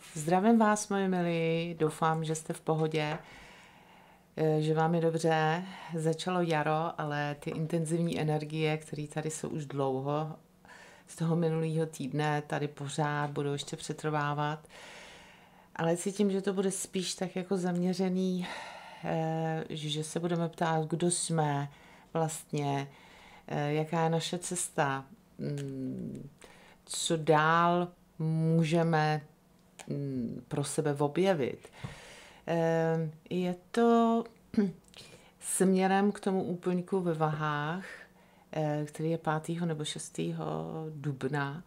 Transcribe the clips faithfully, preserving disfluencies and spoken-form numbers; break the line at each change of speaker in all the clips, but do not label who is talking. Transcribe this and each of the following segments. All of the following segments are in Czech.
Zdravím vás, moji milí, doufám, že jste v pohodě, že vám je dobře. Začalo jaro, ale ty intenzivní energie, které tady jsou už dlouho, z toho minulého týdne tady pořád budou ještě přetrvávat. Ale cítím, že to bude spíš tak jako zaměřený, že se budeme ptát, kdo jsme vlastně, jaká je naše cesta, co dál můžeme pro sebe objevit. Je to směrem k tomu úplňku ve vahách, který je pátého nebo šestého dubna.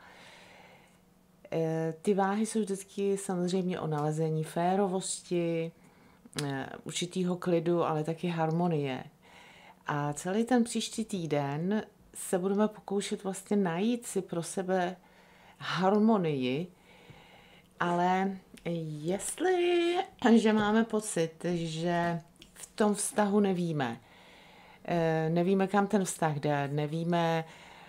Ty váhy jsou vždycky samozřejmě o nalezení férovosti, určitýho klidu, ale taky harmonie. A celý ten příští týden se budeme pokoušet vlastně najít si pro sebe harmonii, ale jestli, že máme pocit, že v tom vztahu nevíme, nevíme, kam ten vztah jde, nevíme,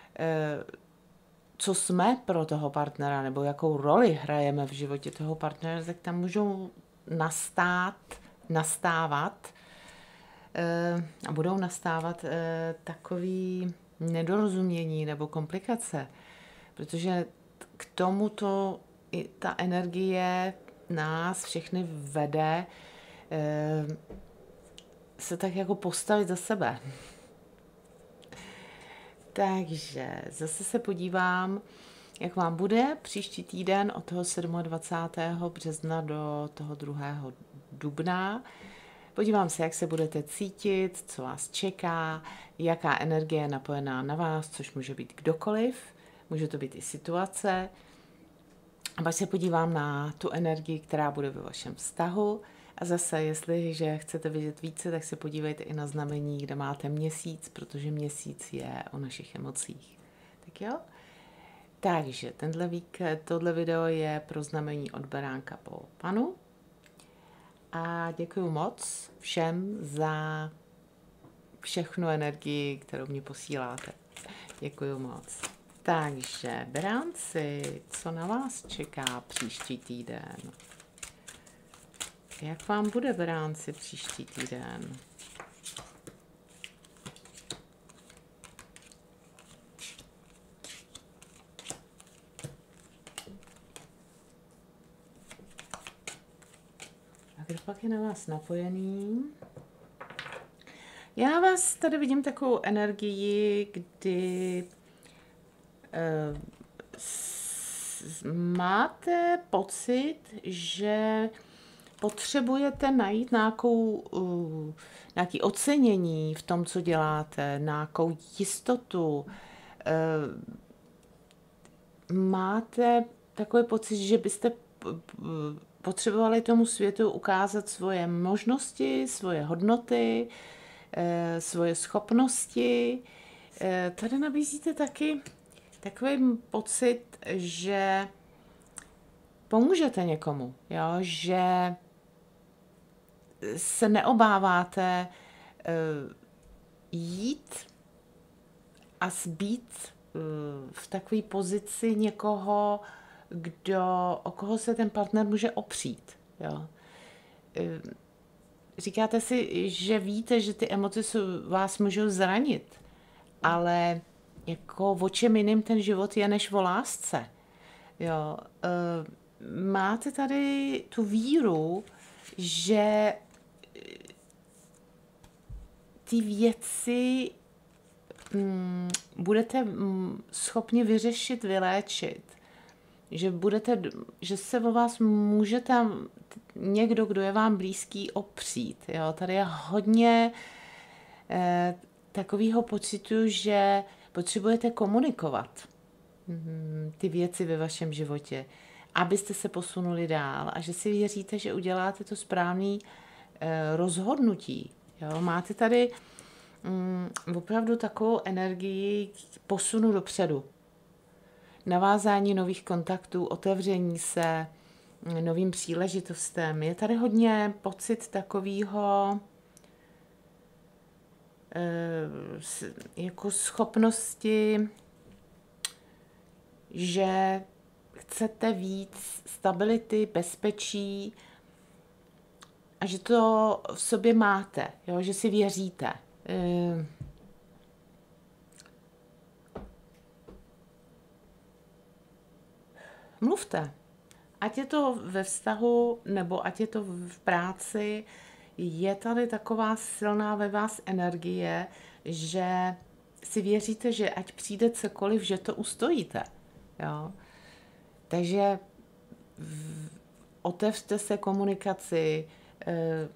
co jsme pro toho partnera, nebo jakou roli hrajeme v životě toho partnera, tak tam můžou nastát, nastávat a budou nastávat takový nedorozumění nebo komplikace, protože k tomuto i ta energie nás všechny vede se tak jako postavit za sebe. Takže zase se podívám, jak vám bude příští týden od toho dvacátého sedmého března do toho druhého dubna. Podívám se, jak se budete cítit, co vás čeká, jaká energie je napojená na vás, což může být kdokoliv, může to být i situace. A pak se podívám na tu energii, která bude ve vašem vztahu. A zase, jestliže chcete vidět více, tak se podívejte i na znamení, kde máte měsíc, protože měsíc je o našich emocích. Tak jo? Takže tenhle víkend, tohle video je pro znamení od beránka po panu. A děkuji moc všem za všechnu energii, kterou mě posíláte. Děkuji moc. Takže, beránci, co na vás čeká příští týden? Jak vám bude, beránci, příští týden? A kdo pak je na vás napojený? Já vás tady vidím takovou energii, kdy uh, máte pocit, že potřebujete najít nějakou, uh, nějaký ocenění v tom, co děláte, nějakou jistotu. Uh, máte takový pocit, že byste potřebovali tomu světu ukázat svoje možnosti, svoje hodnoty, uh, svoje schopnosti. Uh, tady nabízíte taky takový pocit, že pomůžete někomu, jo? Že se neobáváte uh, jít a být uh, v takové pozici někoho, kdo, o koho se ten partner může opřít. Jo? Uh, říkáte si, že víte, že ty emoce jsou, vás můžou zranit, ale jako o čem jiným ten život je než o lásce. Jo? Uh, máte tady tu víru, že ty věci mm, budete mm, schopni vyřešit, vyléčit. Že, budete, že se o vás může tam někdo, kdo je vám blízký, opřít. Jo? Tady je hodně eh, takového pocitu, že potřebujete komunikovat mm, ty věci ve vašem životě, abyste se posunuli dál a že si věříte, že uděláte to správné eh, rozhodnutí. Jo? Máte tady mm, opravdu takovou energii posunu dopředu. Navázání nových kontaktů, otevření se novým příležitostem. Je tady hodně pocit takového eh, jako schopnosti, že chcete víc stability, bezpečí a že to v sobě máte, jo? Že si věříte. E, mluvte. Ať je to ve vztahu, nebo ať je to v práci, je tady taková silná ve vás energie, že si věříte, že ať přijde cokoliv, že to ustojíte. Jo? Takže v, otevřte se komunikaci, eh,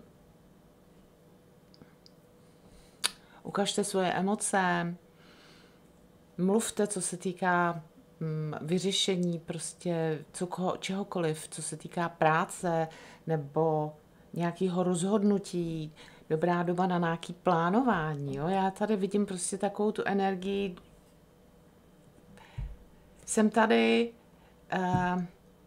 ukažte svoje emoce, mluvte, co se týká hm, vyřešení prostě co, čehokoliv, co se týká práce nebo nějakého rozhodnutí, dobrá doba na nějaké plánování. Jo? Já tady vidím prostě takovou tu energii. Jsem tady, uh,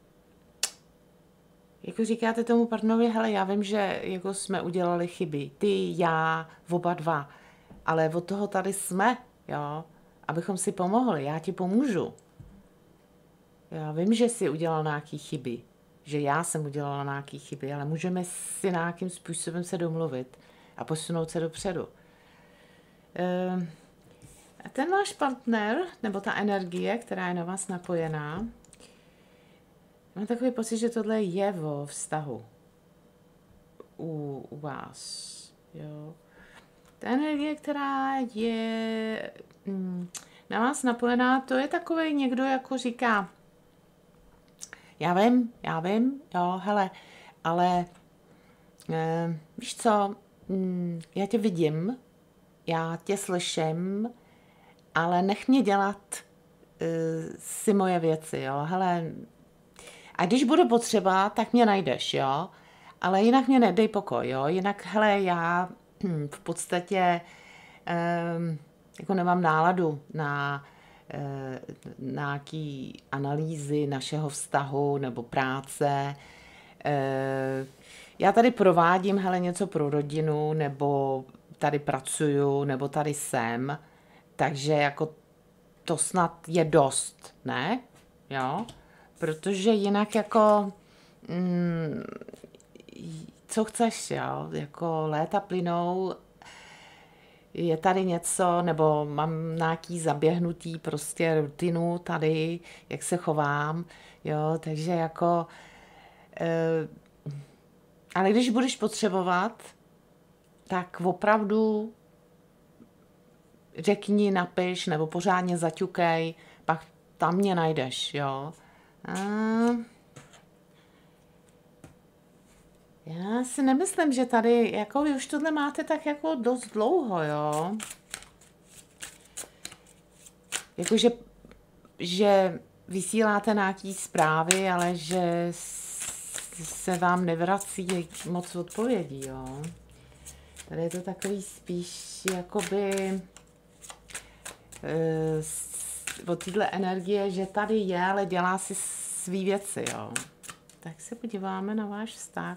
jako říkáte tomu partnerovi, hele, já vím, že jako jsme udělali chyby, ty, já, oba dva, ale od toho tady jsme, jo, abychom si pomohli, já ti pomůžu. Já vím, že jsi udělal nějaké chyby, že já jsem udělala nějaké chyby, ale můžeme si nějakým způsobem se domluvit a posunout se dopředu. Uh, a ten váš partner, nebo ta energie, která je na vás napojená, mám takový pocit, že tohle je o vztahu u, u vás. Jo. Ta energie, která je mm, na vás napojená, to je takový někdo, jako říká, já vím, já vím, jo, hele, ale eh, víš co, mm, já tě vidím, já tě slyším, ale nech mě dělat uh, si moje věci, jo, hele, a když budu potřeba, tak mě najdeš, jo, ale jinak mě nedej pokoj, jo, jinak, hele, já hm, v podstatě um, jako nemám náladu na uh, nějaký analýzy našeho vztahu nebo práce, uh, já tady provádím, hele, něco pro rodinu, nebo tady pracuju, nebo tady jsem, takže jako to snad je dost, ne? Jo? Protože jinak jako mm, co chceš, jo? Jako léta plynou, je tady něco, nebo mám nějaký zaběhnutý prostě rutinu tady, jak se chovám, jo? Takže jako e, ale když budeš potřebovat, tak opravdu řekni, napiš, nebo pořádně zaťukej, pak tam mě najdeš, jo. A já si nemyslím, že tady, jako vy už tohle máte tak jako dost dlouho, jo. Jakože, že vysíláte nějaký zprávy, ale že se vám nevrací moc odpovědí, jo. Tady je to takový spíš, jakoby od téhle energie, že tady je, ale dělá si svý věci, jo. Tak se podíváme na váš vztah.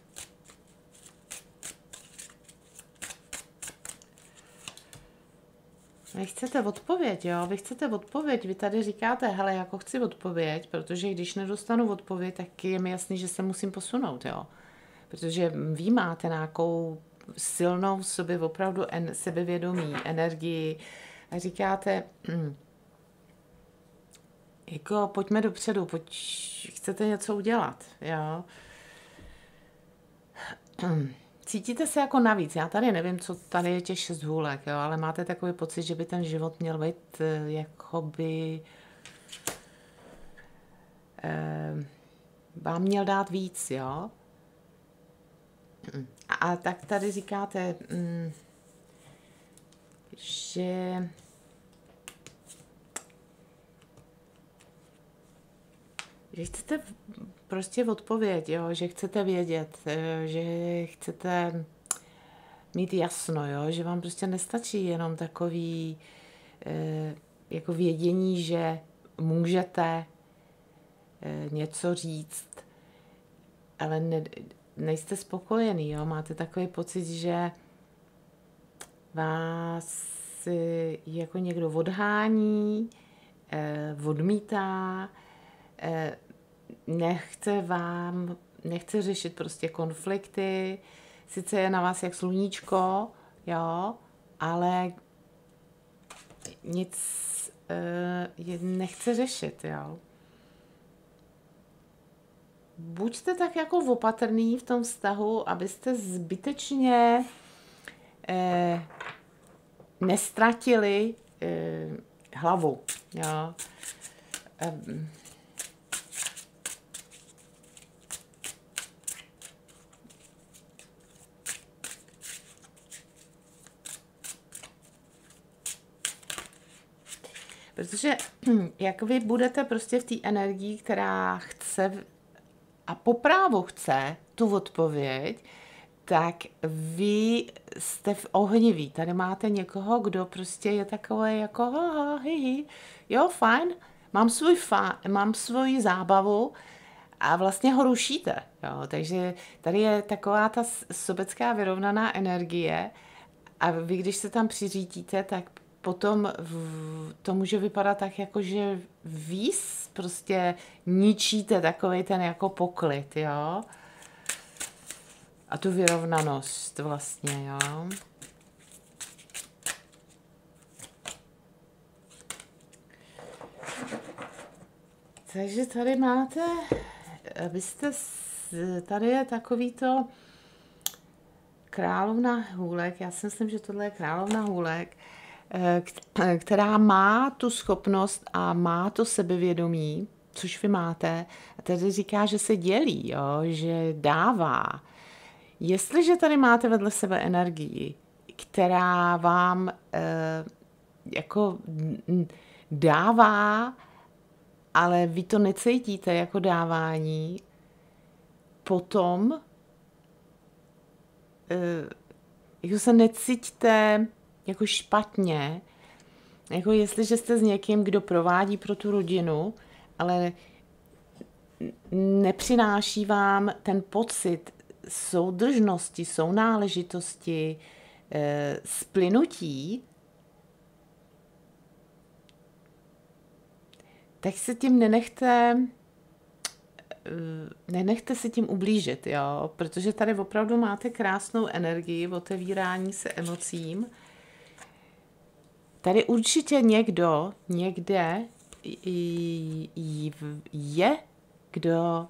Vy chcete odpověď, jo? Vy chcete odpověď. Vy tady říkáte, hele, jako chci odpověď, protože když nedostanu odpověď, tak je mi jasný, že se musím posunout, jo. Protože vy máte nějakou silnou v sobě opravdu en, sebevědomí, energii a říkáte, hm, jako pojďme dopředu, pojď, chcete něco udělat, jo. Cítíte se jako navíc, já tady nevím, co tady je těch šest hůlek, jo, ale máte takový pocit, že by ten život měl být jakoby eh, vám měl dát víc, jo. A, a tak tady říkáte, mm, že že chcete prostě odpověď, jo? Že chcete vědět, že chcete mít jasno, jo? Že vám prostě nestačí jenom takový eh, jako vědění, že můžete eh, něco říct, ale ne, nejste spokojený, jo? Máte takový pocit, že vás jako někdo odhání, eh, odmítá, eh, nechce vám, nechce řešit prostě konflikty, sice je na vás jak sluníčko, jo, ale nic eh, nechce řešit, jo. Buďte tak jako opatrný v tom vztahu, abyste zbytečně eh, nestratili eh, hlavu. Jo. Eh, protože jak vy budete prostě v té energii, která chce a po právu chce tu odpověď, tak vy jste v ohniví. Tady máte někoho, kdo prostě je takový jako ha, hi, hi. Jo, fajn, mám svůj fa, mám svoji zábavu a vlastně ho rušíte. Jo. Takže tady je taková ta sobecká vyrovnaná energie a vy, když se tam přiřídíte, tak potom to může vypadat tak, jako že víc prostě ničíte takovej ten jako poklid, jo. A tu vyrovnanost vlastně, jo. Takže tady máte, abyste, tady je takový to královna hůlek, já si myslím, že tohle je královna hůlek, která má tu schopnost a má to sebevědomí, což vy máte, a tady říká, že se dělí, jo, že dává. Jestliže tady máte vedle sebe energii, která vám eh, jako dává, ale vy to necítíte jako dávání, potom eh, jako se necítíte jako špatně, jako jestliže jste s někým, kdo provádí pro tu rodinu, ale nepřináší vám ten pocit soudržnosti, sounáležitosti, e, splynutí, tak se tím nenechte, nenechte se tím ublížit, jo? Protože tady opravdu máte krásnou energii, otevírání se emocím. Tady určitě někdo, někde je, kdo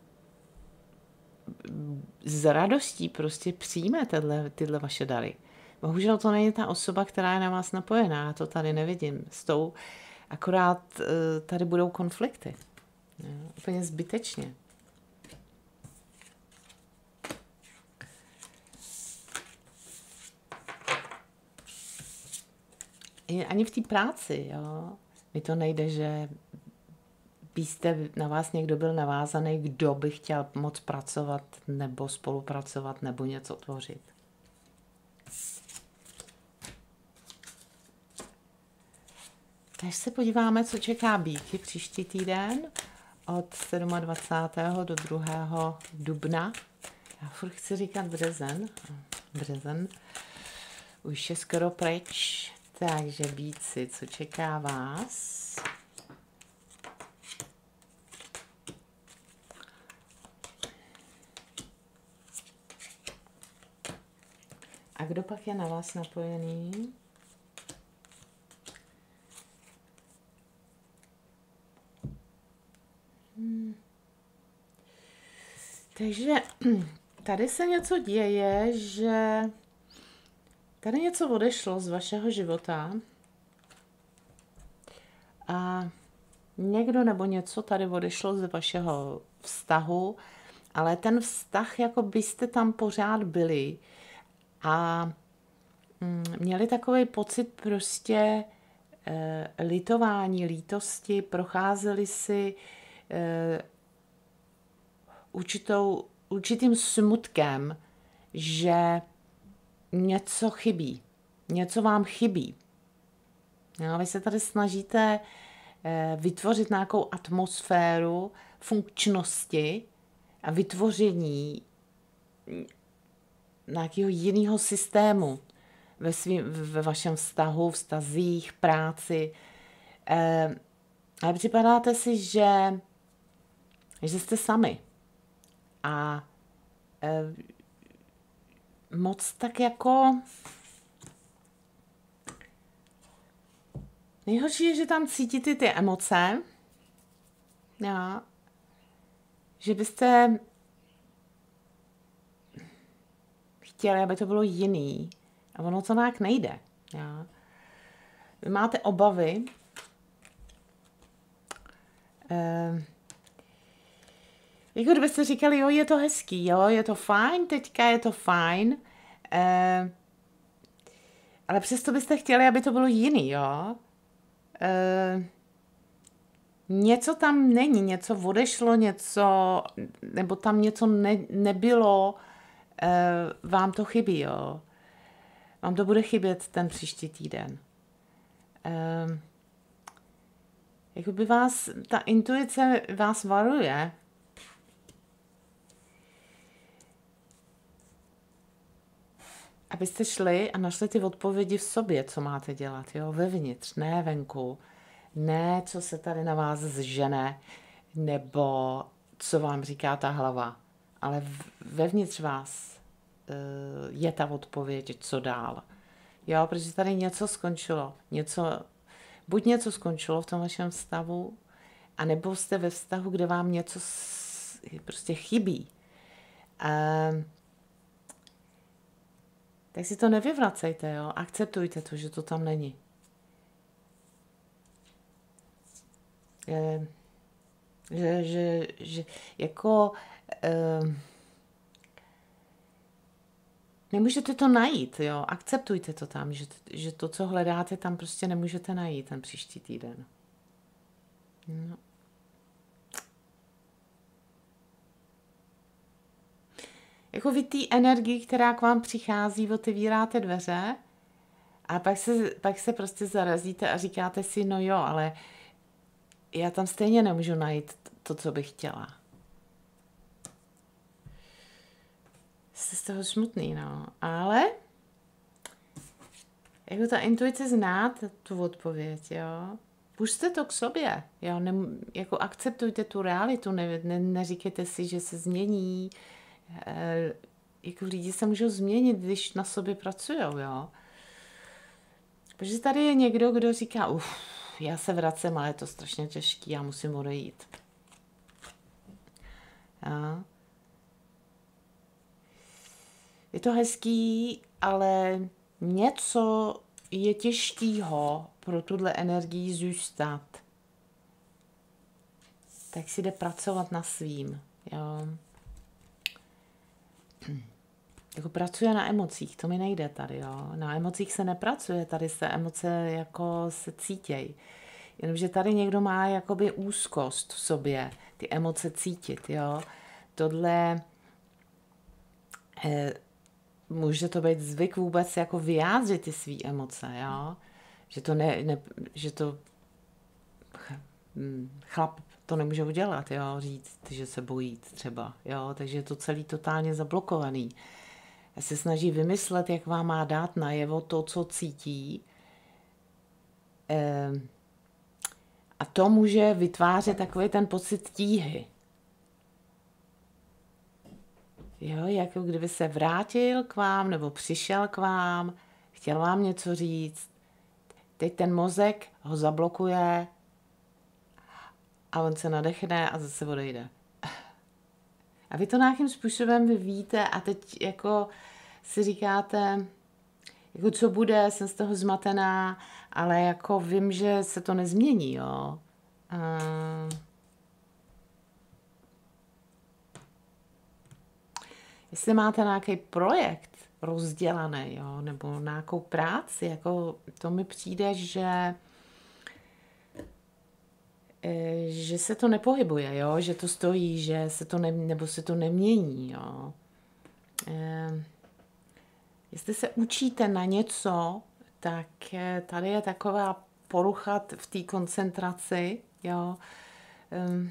s radostí prostě přijme tyhle, tyhle vaše dary. Bohužel to není ta osoba, která je na vás napojená, já to tady nevidím. S tou akorát tady budou konflikty. Jo, úplně zbytečně. Ani v té práci, jo. Mi to nejde, že byste na vás někdo byl navázaný, kdo by chtěl moc pracovat, nebo spolupracovat, nebo něco tvořit. Takže se podíváme, co čeká býky příští týden od dvacátého sedmého do druhého dubna. Já furt chci říkat březen. Březen. Už je skoro pryč. Takže býci, co čeká vás? A kdo pak je na vás napojený? Hmm. Takže tady se něco děje, že tady něco odešlo z vašeho života a někdo nebo něco tady odešlo z vašeho vztahu, ale ten vztah, jako byste tam pořád byli a měli takový pocit prostě eh, litování, lítosti, procházeli si eh, určitou, určitým smutkem, že něco chybí, něco vám chybí. No, vy se tady snažíte eh, vytvořit nějakou atmosféru funkčnosti a vytvoření nějakého jiného systému ve, svým, ve vašem vztahu, vztazích, práci. Eh, ale připadáte si, že že jste sami. A e, moc tak jako... Nejhorší je, že tam cítíte ty emoce. Jo. Že byste chtěli, aby to bylo jiný. A ono to nějak nejde. Jo. Vy máte obavy. E, Jako kdybyste říkali, jo, je to hezký, jo, je to fajn, teďka je to fajn, eh, ale přesto byste chtěli, aby to bylo jiný, jo. Eh, něco tam není, něco odešlo, něco, nebo tam něco ne, nebylo, eh, vám to chybí, jo. Vám to bude chybět ten příští týden. Eh, jako by vás, ta intuice vás varuje, abyste šli a našli ty odpovědi v sobě, co máte dělat, jo, vevnitř, ne venku, ne, co se tady na vás zžene, nebo co vám říká ta hlava, ale vevnitř vás uh, je ta odpověď, co dál. Jo, protože tady něco skončilo, něco, buď něco skončilo v tom vašem vztahu, anebo jste ve vztahu, kde vám něco s, prostě chybí. Uh, Tak si to nevyvracejte, jo. Akceptujte to, že to tam není. Je, že, že, že jako eh, nemůžete to najít, jo. Akceptujte to tam, že, že to, co hledáte, tam prostě nemůžete najít ten příští týden. No. Jako vy té energii, která k vám přichází, otevíráte dveře a pak se, pak se prostě zarazíte a říkáte si, no jo, ale já tam stejně nemůžu najít to, co bych chtěla. Jste z toho smutný, no. Ale jako ta intuice zná tu odpověď, jo. Pusťte to k sobě, jo. Ne, jako akceptujte tu realitu, ne, ne, neříkejte si, že se změní. E, jako lidi se můžou změnit, když na sobě pracujou, jo. Protože tady je někdo, kdo říká, uf, já se vracím, ale je to strašně těžký, já musím odejít. Jo. Je to hezký, ale něco je těžkýho pro tuhle energii zůstat. Tak si jde pracovat na svým, jo. Jako pracuje na emocích, to mi nejde tady, jo. Na emocích se nepracuje, tady se emoce jako se cítěj. Jenomže tady někdo má jakoby úzkost v sobě, ty emoce cítit, jo. Tohle eh, může to být zvyk vůbec jako vyjádřit ty svý emoce, jo. Že to ne, ne že to chlap to nemůže udělat, jo, říct, že se bojí třeba, jo, takže je to celý totálně zablokovaný. Já se snaží vymyslet, jak vám má dát najevo to, co cítí. E, a to může vytvářet takový ten pocit tíhy. Jo, jako kdyby se vrátil k vám, nebo přišel k vám, chtěl vám něco říct. Teď ten mozek ho zablokuje a on se nadechne a zase odejde. A vy to nějakým způsobem vy víte a teď jako si říkáte, jako co bude, jsem z toho zmatená, ale jako vím, že se to nezmění, jo. Uh, jestli máte nějaký projekt rozdělaný, jo, nebo nějakou práci, jako to mi přijde, že že se to nepohybuje, jo? Že to stojí, že se to ne, nebo se to nemění, jo? E, jestli se učíte na něco, tak tady je taková porucha v té koncentraci, jo? E,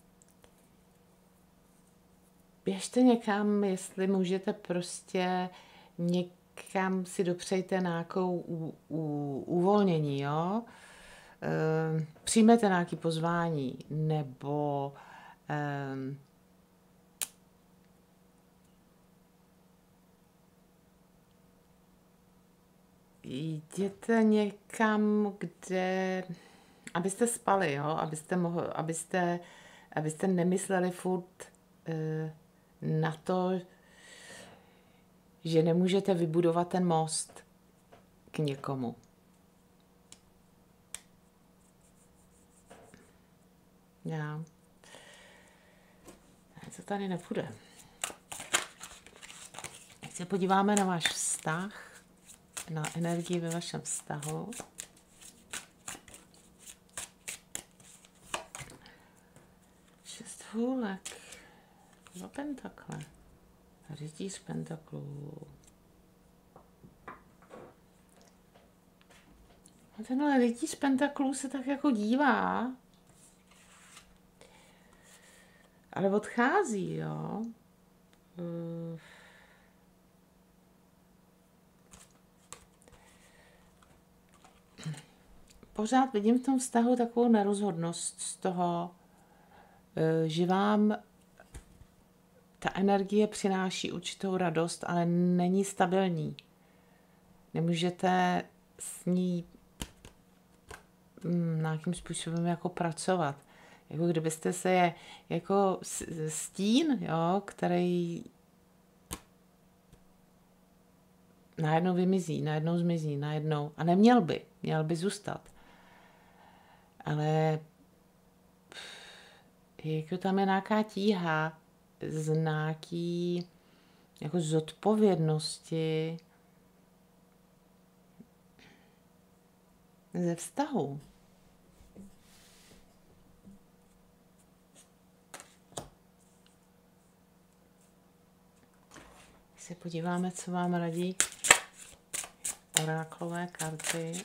běžte někam, jestli můžete prostě někam si dopřejte nějakou u, u, uvolnění, jo? Přijmete nějaké pozvání, nebo Um, jděte někam, kde, abyste spali, jo? Abyste, mohli, abyste, abyste nemysleli furt uh, na to, že nemůžete vybudovat ten most k někomu. Já. Co tady nepůjde. Teď se podíváme na váš vztah, na energii ve vašem vztahu. Šest hůlek. Dva pentakle. Rytíř pentaklů. A tenhle rytíř pentaklů se tak jako dívá, ale odchází, jo. Pořád vidím v tom vztahu takovou nerozhodnost z toho, že vám ta energie přináší určitou radost, ale není stabilní. Nemůžete s ní nějakým způsobem jako pracovat. Jako kdybyste se je jako stín, jo, který najednou vymizí, najednou zmizí, najednou. A neměl by, měl by zůstat. Ale jako tam je nějaká tíha z nějaký jako zodpovědnosti ze vztahu. Se podíváme, co vám radí oráklové karty.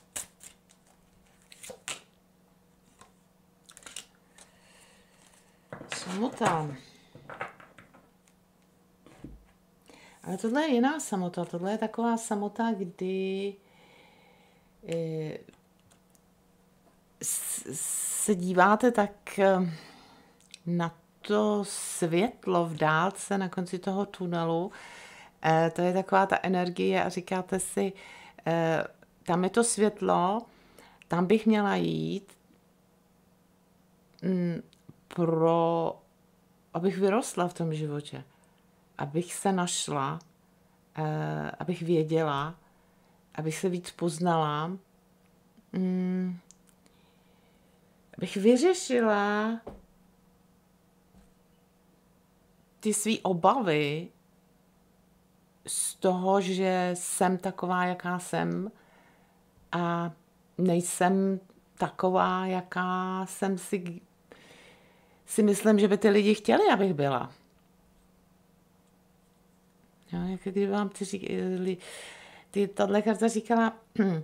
Samota. Ale tohle je jiná samota. Tohle je taková samota, kdy eh, se díváte tak na to světlo v dálce na konci toho tunelu. Eh, to je taková ta energie a říkáte si, eh, tam je to světlo, tam bych měla jít, mm, pro, abych vyrostla v tom životě, abych se našla, eh, abych věděla, abych se víc poznala, mm, abych vyřešila ty svý obavy z toho, že jsem taková, jaká jsem a nejsem taková, jaká jsem si, si myslím, že by ty lidi chtěli, abych byla. Jo, jak kdyby vám ty, říkali, ty tato karta říkala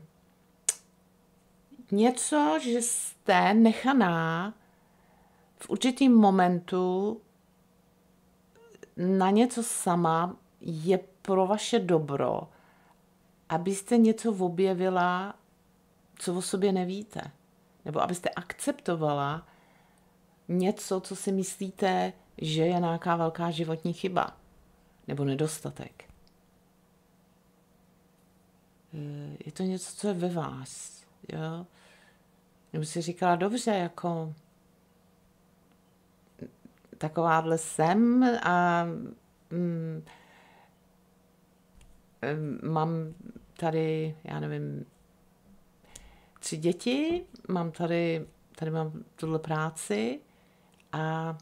něco, že jste nechaná v určitým momentu na něco sama, je pro vaše dobro, abyste něco objevila, co o sobě nevíte. Nebo abyste akceptovala něco, co si myslíte, že je nějaká velká životní chyba. Nebo nedostatek. Je to něco, co je ve vás. Jo? Nebo si říkala, dobře, jako takováhle jsem a mm, mám tady, já nevím, tři děti, mám tady, tady mám tuhle práci a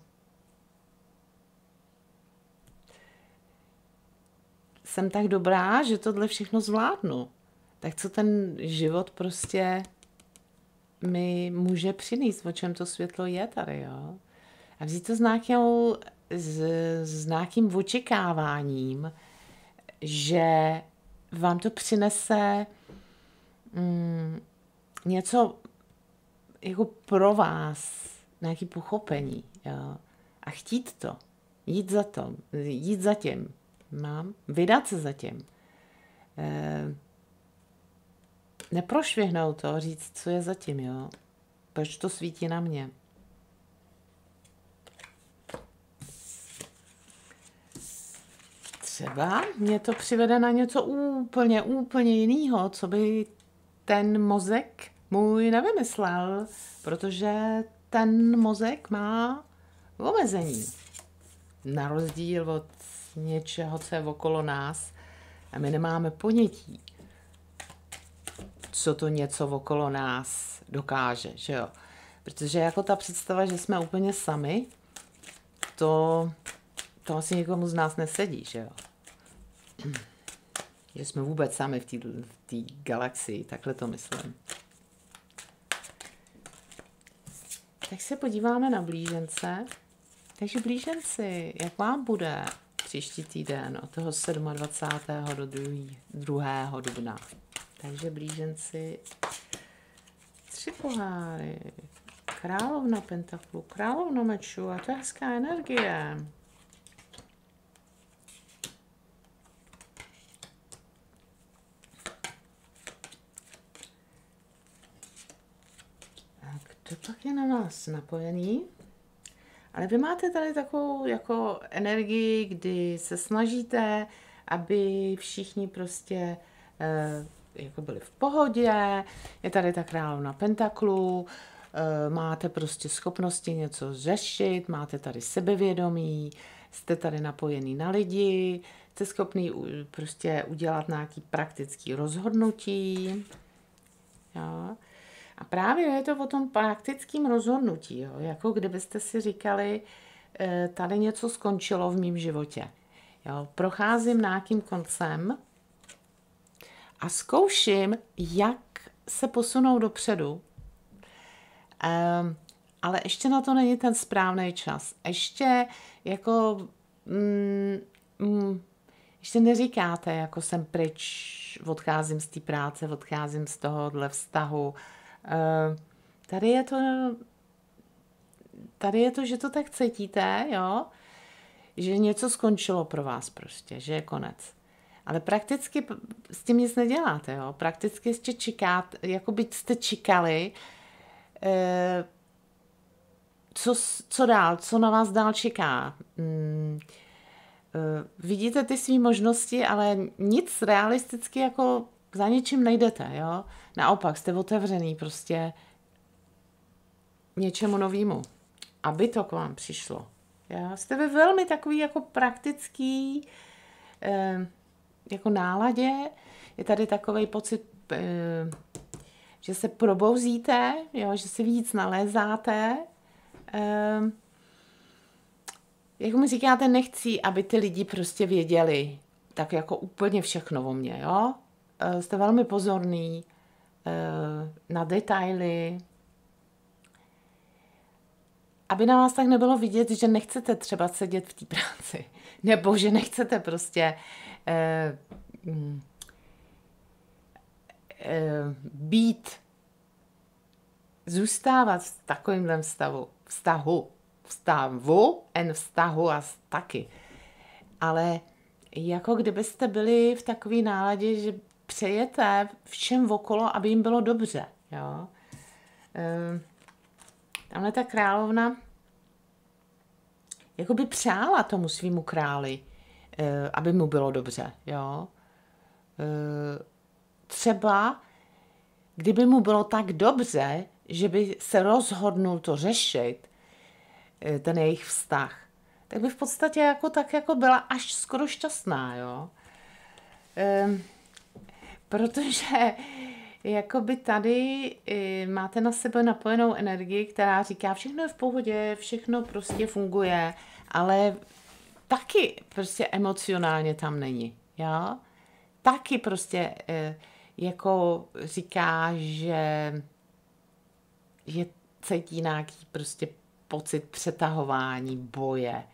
jsem tak dobrá, že tohle všechno zvládnu. Tak co ten život prostě mi může přinést, o čem to světlo je tady, jo? A vzít to s, nějakou, s, s nějakým očekáváním, že vám to přinese mm, něco jako pro vás, nějaké pochopení, jo? A chtít to, jít za to, jít za tím, mám, vydat se za tím. E, neprošvihnout to, říct, co je za tím, jo? Proč to svítí na mě. třeba mě to přivede na něco úplně, úplně jiného, co by ten mozek můj nevymyslel, protože ten mozek má omezení. Na rozdíl od něčeho, co je okolo nás a my nemáme ponětí, co to něco okolo nás dokáže, že jo. Protože jako ta představa, že jsme úplně sami, to, to asi nikomu z nás nesedí, že jo. Že jsme vůbec sami v té galaxii, takhle to myslím. Tak se podíváme na blížence. Takže blíženci, jak vám bude příští týden od toho dvacátého sedmého do druhého dubna? Takže blíženci, tři poháry, královna pentaklu, královna mečů a to je hezká energie. A kdo pak je na vás napojený? Ale vy máte tady takovou jako energii, kdy se snažíte, aby všichni prostě eh, jako byli v pohodě, je tady ta královna pentaklu, eh, máte prostě schopnosti něco řešit, máte tady sebevědomí, jste tady napojený na lidi, jste schopný prostě udělat nějaký praktický rozhodnutí. Jo. A právě je to o tom praktickém rozhodnutí, jo? Jako kdybyste si říkali, tady něco skončilo v mém životě. Jo? Procházím nějakým koncem a zkouším, jak se posunou dopředu, um, ale ještě na to není ten správný čas. Ještě jako mm, mm, ještě neříkáte, jako jsem pryč, odcházím z té práce, odcházím z tohohle vztahu. Uh, tady je to, tady je to, že to tak cítíte, jo, že něco skončilo pro vás prostě, že je konec. Ale prakticky s tím nic neděláte, jo, prakticky ještě čekáte, jako by jste čekali, uh, co, co dál, co na vás dál čeká. Hmm. Uh, vidíte ty své možnosti, ale nic realisticky jako za ničím nejdete, jo. Naopak, jste otevřený prostě něčemu novému, aby to k vám přišlo. Jo? Jste ve velmi takový jako praktický eh, jako náladě. Je tady takový pocit, eh, že se probouzíte, jo? Že si víc nalézáte. Eh, jak mi říkáte, nechci, aby ty lidi prostě věděli tak jako úplně všechno o mně, jo. Eh, jste velmi pozorný na detaily, aby na vás tak nebylo vidět, že nechcete třeba sedět v té práci, nebo že nechcete prostě eh, eh, být, zůstávat v takovémhle vztahu, vztahu, vztahu, en vztahu a taky. Ale jako kdybyste byli v takové náladě, že přejete všem okolo, aby jim bylo dobře. Jo? E, tamhle ta královna jako by přála tomu svýmu králi, e, aby mu bylo dobře. Jo? E, třeba, kdyby mu bylo tak dobře, že by se rozhodnul to řešit, e, ten jejich vztah, tak by v podstatě jako tak jako byla až skoro šťastná. Jo? E, Protože jakoby tady e, máte na sebe napojenou energii, která říká, všechno je v pohodě, všechno prostě funguje, ale taky prostě emocionálně tam není, jo? Taky prostě e, jako říká, že je cítí nějaký prostě pocit přetahování, boje, e,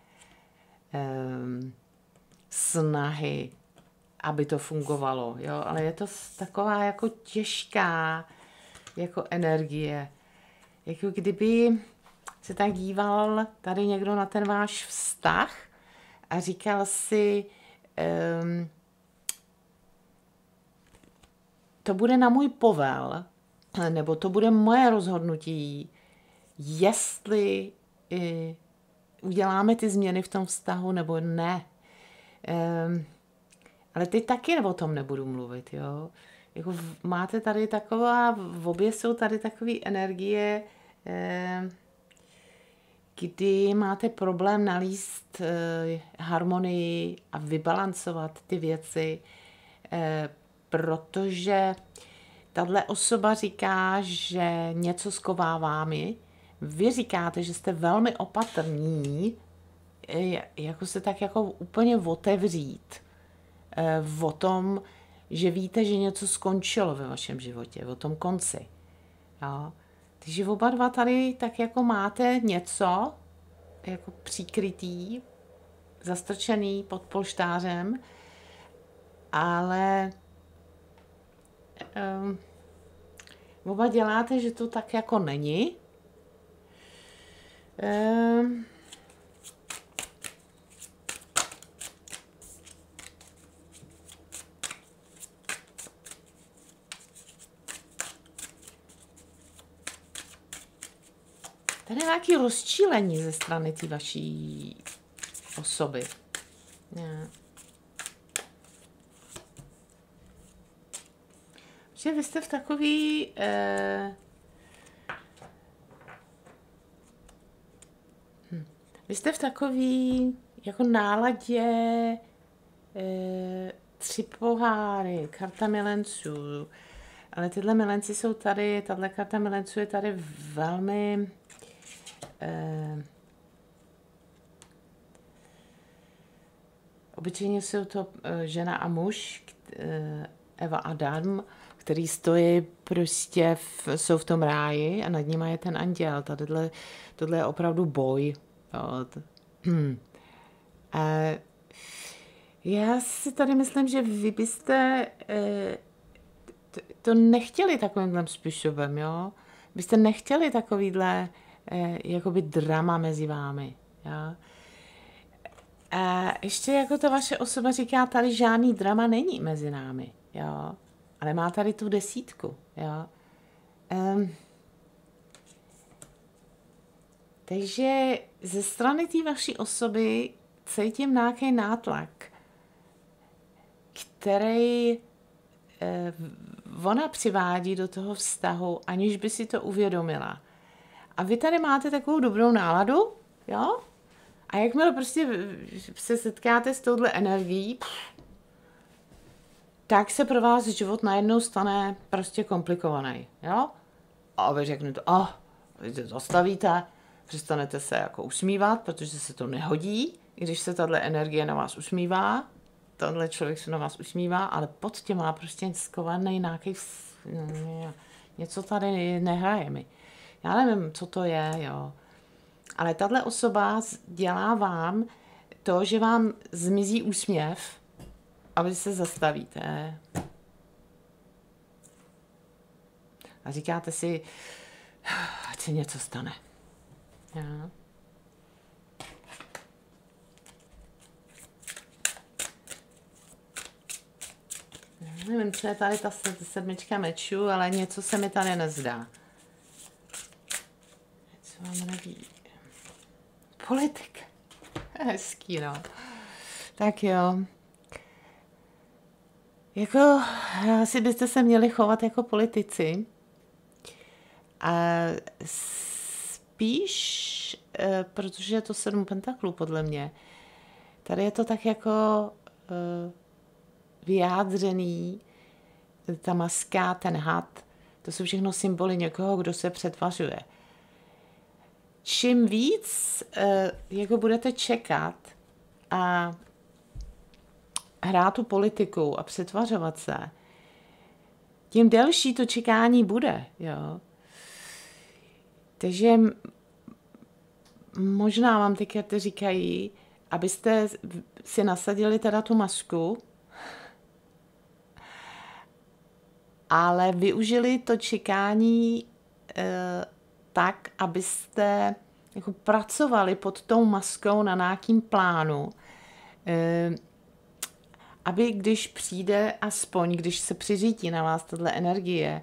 snahy, aby to fungovalo, jo, ale je to taková jako těžká jako energie, jako kdyby se tak díval tady někdo na ten váš vztah a říkal si, um, to bude na můj povel, nebo to bude moje rozhodnutí, jestli uh, uděláme ty změny v tom vztahu, nebo ne. Um, Ale ty taky o tom nebudu mluvit, jo. Jako máte tady taková, v obě jsou tady takové energie, eh, kdy máte problém nalíst eh, harmonii a vybalancovat ty věci, eh, protože tahle osoba říká, že něco sková vámi. Vy říkáte, že jste velmi opatrní, eh, jako se tak jako úplně otevřít eh, o tom, že víte, že něco skončilo ve vašem životě, o tom konci. Jo? Takže oba dva tady tak jako máte něco jako přikrytý, zastrčený pod polštářem, ale um, oba děláte, že to tak jako není. Um, Tady je nějaké rozčílení ze strany té vaší osoby. Ne. Že vy jste v takový... Eh, hm, vy jste v takový jako náladě eh, tři poháry, karta milenců. Ale tyhle milenci jsou tady, tahle karta milenců je tady velmi... Eh, obyčejně jsou to eh, žena a muž, eh, Eva a Adam, který stojí prostě, v, jsou v tom ráji a nad nimi je ten anděl. Tadyhle, tohle je opravdu boj. Jo, to, hm. eh, já si tady myslím, že vy byste eh, to, to nechtěli takovýmhle způsobem, jo? Byste nechtěli takovýhle eh, jakoby drama mezi vámi, jo? A ještě jako ta vaše osoba říká, tady žádný drama není mezi námi, jo? Ale má tady tu desítku, jo? Um, takže ze strany té vaší osoby cítím nějaký nátlak, který eh, ona přivádí do toho vztahu, aniž by si to uvědomila. A vy tady máte takovou dobrou náladu, jo? A jakmile prostě se setkáte s touhle energií, tak se pro vás život najednou stane prostě komplikovaný, jo? A vy řeknete, a oh, vy to zastavíte, přestanete se jako usmívat, protože se to nehodí, když se tahle energie na vás usmívá, tenhle člověk se na vás usmívá, ale pod tím má prostě skovaný nějaký, něco tady nehraje mi. Já nevím, co to je, jo. Ale tahle osoba dělá vám to, že vám zmizí úsměv a vy se zastavíte. A říkáte si, ať se něco stane. Ja. Nevím, co je tady ta sedmička mečů, ale něco se mi tady nezdá. Co vám neví? Politik. Hezký, no. Tak jo. Jako, asi byste se měli chovat jako politici. A spíš, protože je to sedm pentaklů, podle mě, tady je to tak jako vyjádřený, ta maska, ten had, to jsou všechno symboly někoho, kdo se přetvařuje. Čím víc jako budete čekat a hrát tu politiku a přetvařovat se, tím delší to čekání bude, jo. Takže možná vám ty karty říkají, abyste si nasadili teda tu masku, ale využili to čekání e, tak, abyste jako pracovali pod tou maskou na nějakým plánu, e, aby když přijde aspoň, když se přiřítí na vás tato energie,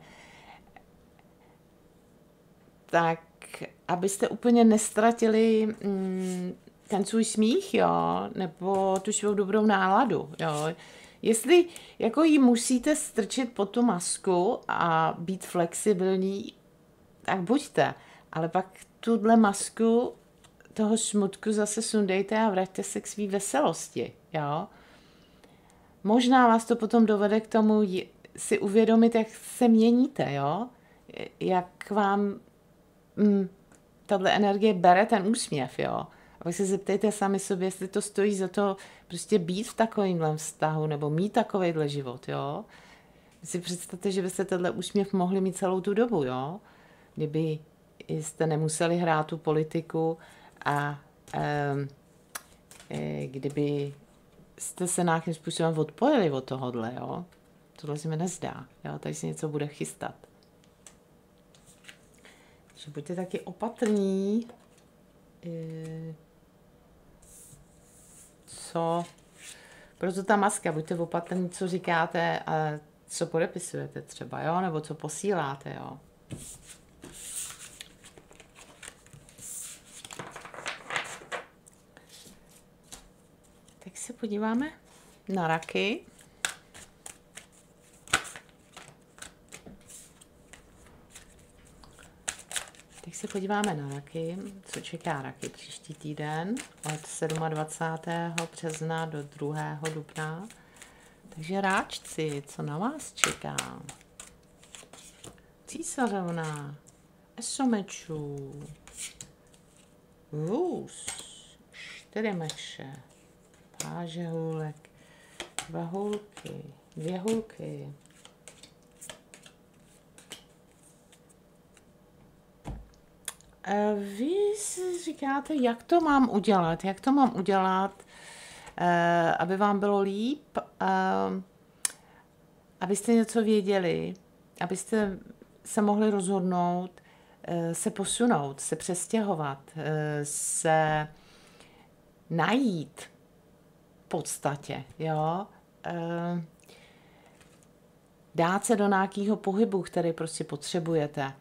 tak abyste úplně nestratili mm, ten svůj smích, jo, nebo tu svou dobrou náladu, jo. Jestli jako jí musíte strčit pod tu masku a být flexibilní, tak buďte. Ale pak tuhle masku toho smutku zase sundejte a vraťte se k svý veselosti, jo. Možná vás to potom dovede k tomu si uvědomit, jak se měníte, jo. Jak vám mm, tahle energie bere ten úsměv, jo. A pak se zeptejte sami sobě, jestli to stojí za to prostě být v takovýmhle vztahu nebo mít takovejhle život, jo. Si představte, že byste tenhle úsměv mohli mít celou tu dobu, jo. Kdyby jste nemuseli hrát tu politiku a um, e, kdyby jste se nějakým způsobem odpojili od tohohle, jo. Tohle se mi nezdá, jo. Tady se něco bude chystat. Takže buďte taky opatrní, e, co, proto ta maska, buďte opatrní, co říkáte a co podepisujete třeba, jo, nebo co posíláte, jo. Tak se podíváme na raky. Tak se podíváme na raky, co čeká raky příští týden od dvacátého sedmého března do druhého dubna. Takže ráčci, co na vás čeká? Císařovna, eso mečů, vůz, čtyři meče, páže hůlek, dva hůlky, dvě hůlky. Vy si říkáte, jak to mám udělat, jak to mám udělat, aby vám bylo líp, abyste něco věděli, abyste se mohli rozhodnout, se posunout, se přestěhovat, se najít v podstatě, jo. Dát se do nějakého pohybu, který prostě potřebujete.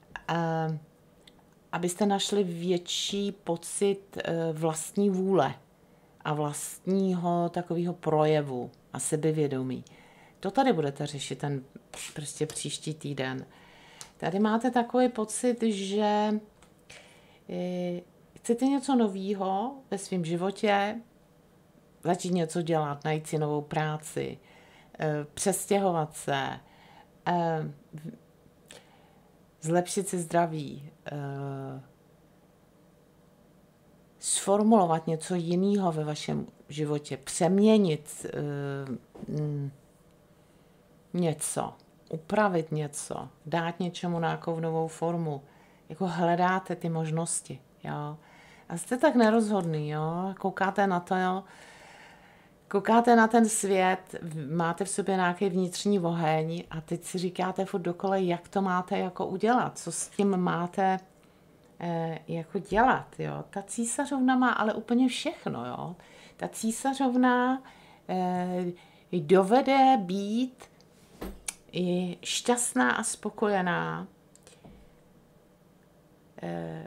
Abyste našli větší pocit vlastní vůle a vlastního takového projevu a sebevědomí. To tady budete řešit ten prostě příští týden. Tady máte takový pocit, že chcete něco nového ve svém životě, začít něco dělat, najít si novou práci, přestěhovat se, zlepšit si zdraví, sformulovat něco jiného ve vašem životě, přeměnit něco, upravit něco, dát něčemu nějakou novou formu. Jako hledáte ty možnosti, jo. A jste tak nerozhodný, jo. Koukáte na to, jo. Koukáte na ten svět, máte v sobě nějaký vnitřní oheň a teď si říkáte furt dokola, jak to máte jako udělat, co s tím máte eh, jako dělat, jo. Ta císařovna má ale úplně všechno, jo. Ta císařovna eh, dovede být i šťastná a spokojená, eh,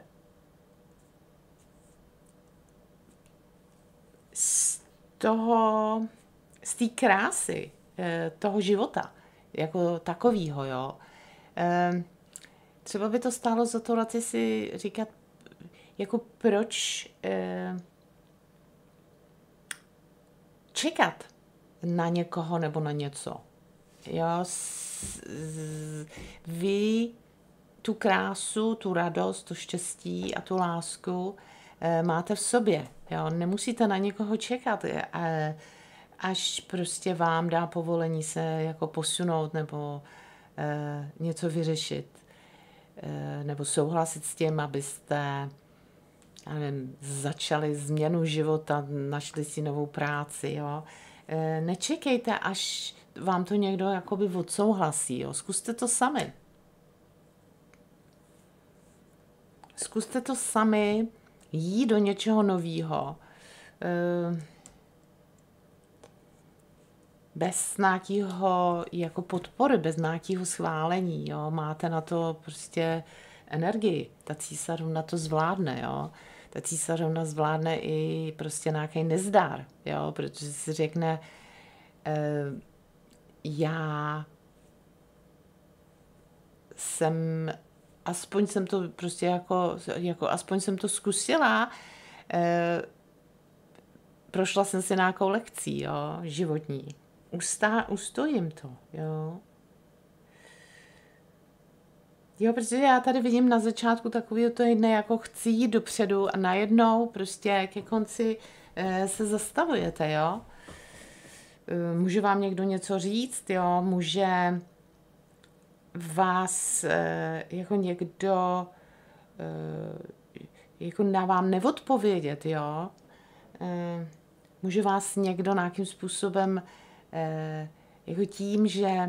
z toho, z té krásy eh, toho života, jako takovýho, jo. Eh, třeba by to stálo za to radši si říkat, jako proč eh, čekat na někoho nebo na něco. Jo, vy tu krásu, tu radost, to štěstí a tu lásku eh, máte v sobě. Jo, nemusíte na někoho čekat, eh, až prostě vám dá povolení se jako posunout nebo eh, něco vyřešit. Eh, nebo souhlasit s tím, abyste já nevím, začali změnu života, našli si novou práci. Jo. Eh, nečekejte, až vám to někdo jakoby odsouhlasí. Jo. Zkuste to sami. Zkuste to sami, jít do něčeho nového. Bez nějakého jako podpory, bez nějakého schválení. Jo. Máte na to prostě energii. Ta císařovna to zvládne. Jo. Ta císařovna zvládne i prostě nějaký nezdar. Jo. Protože si řekne, Já jsem, aspoň jsem to prostě jako, jako aspoň jsem to zkusila, prošla jsem si nějakou lekcí, jo, životní. Ustá, ustojím to, jo. Jo, protože já tady vidím na začátku takový to jedné, jako chci jít dopředu a najednou prostě ke konci e, se zastavujete, jo. E, může vám někdo něco říct, jo, může vás e, jako někdo e, jako na vám neodpovědět, jo. E, může vás někdo nějakým způsobem e, jako tím, že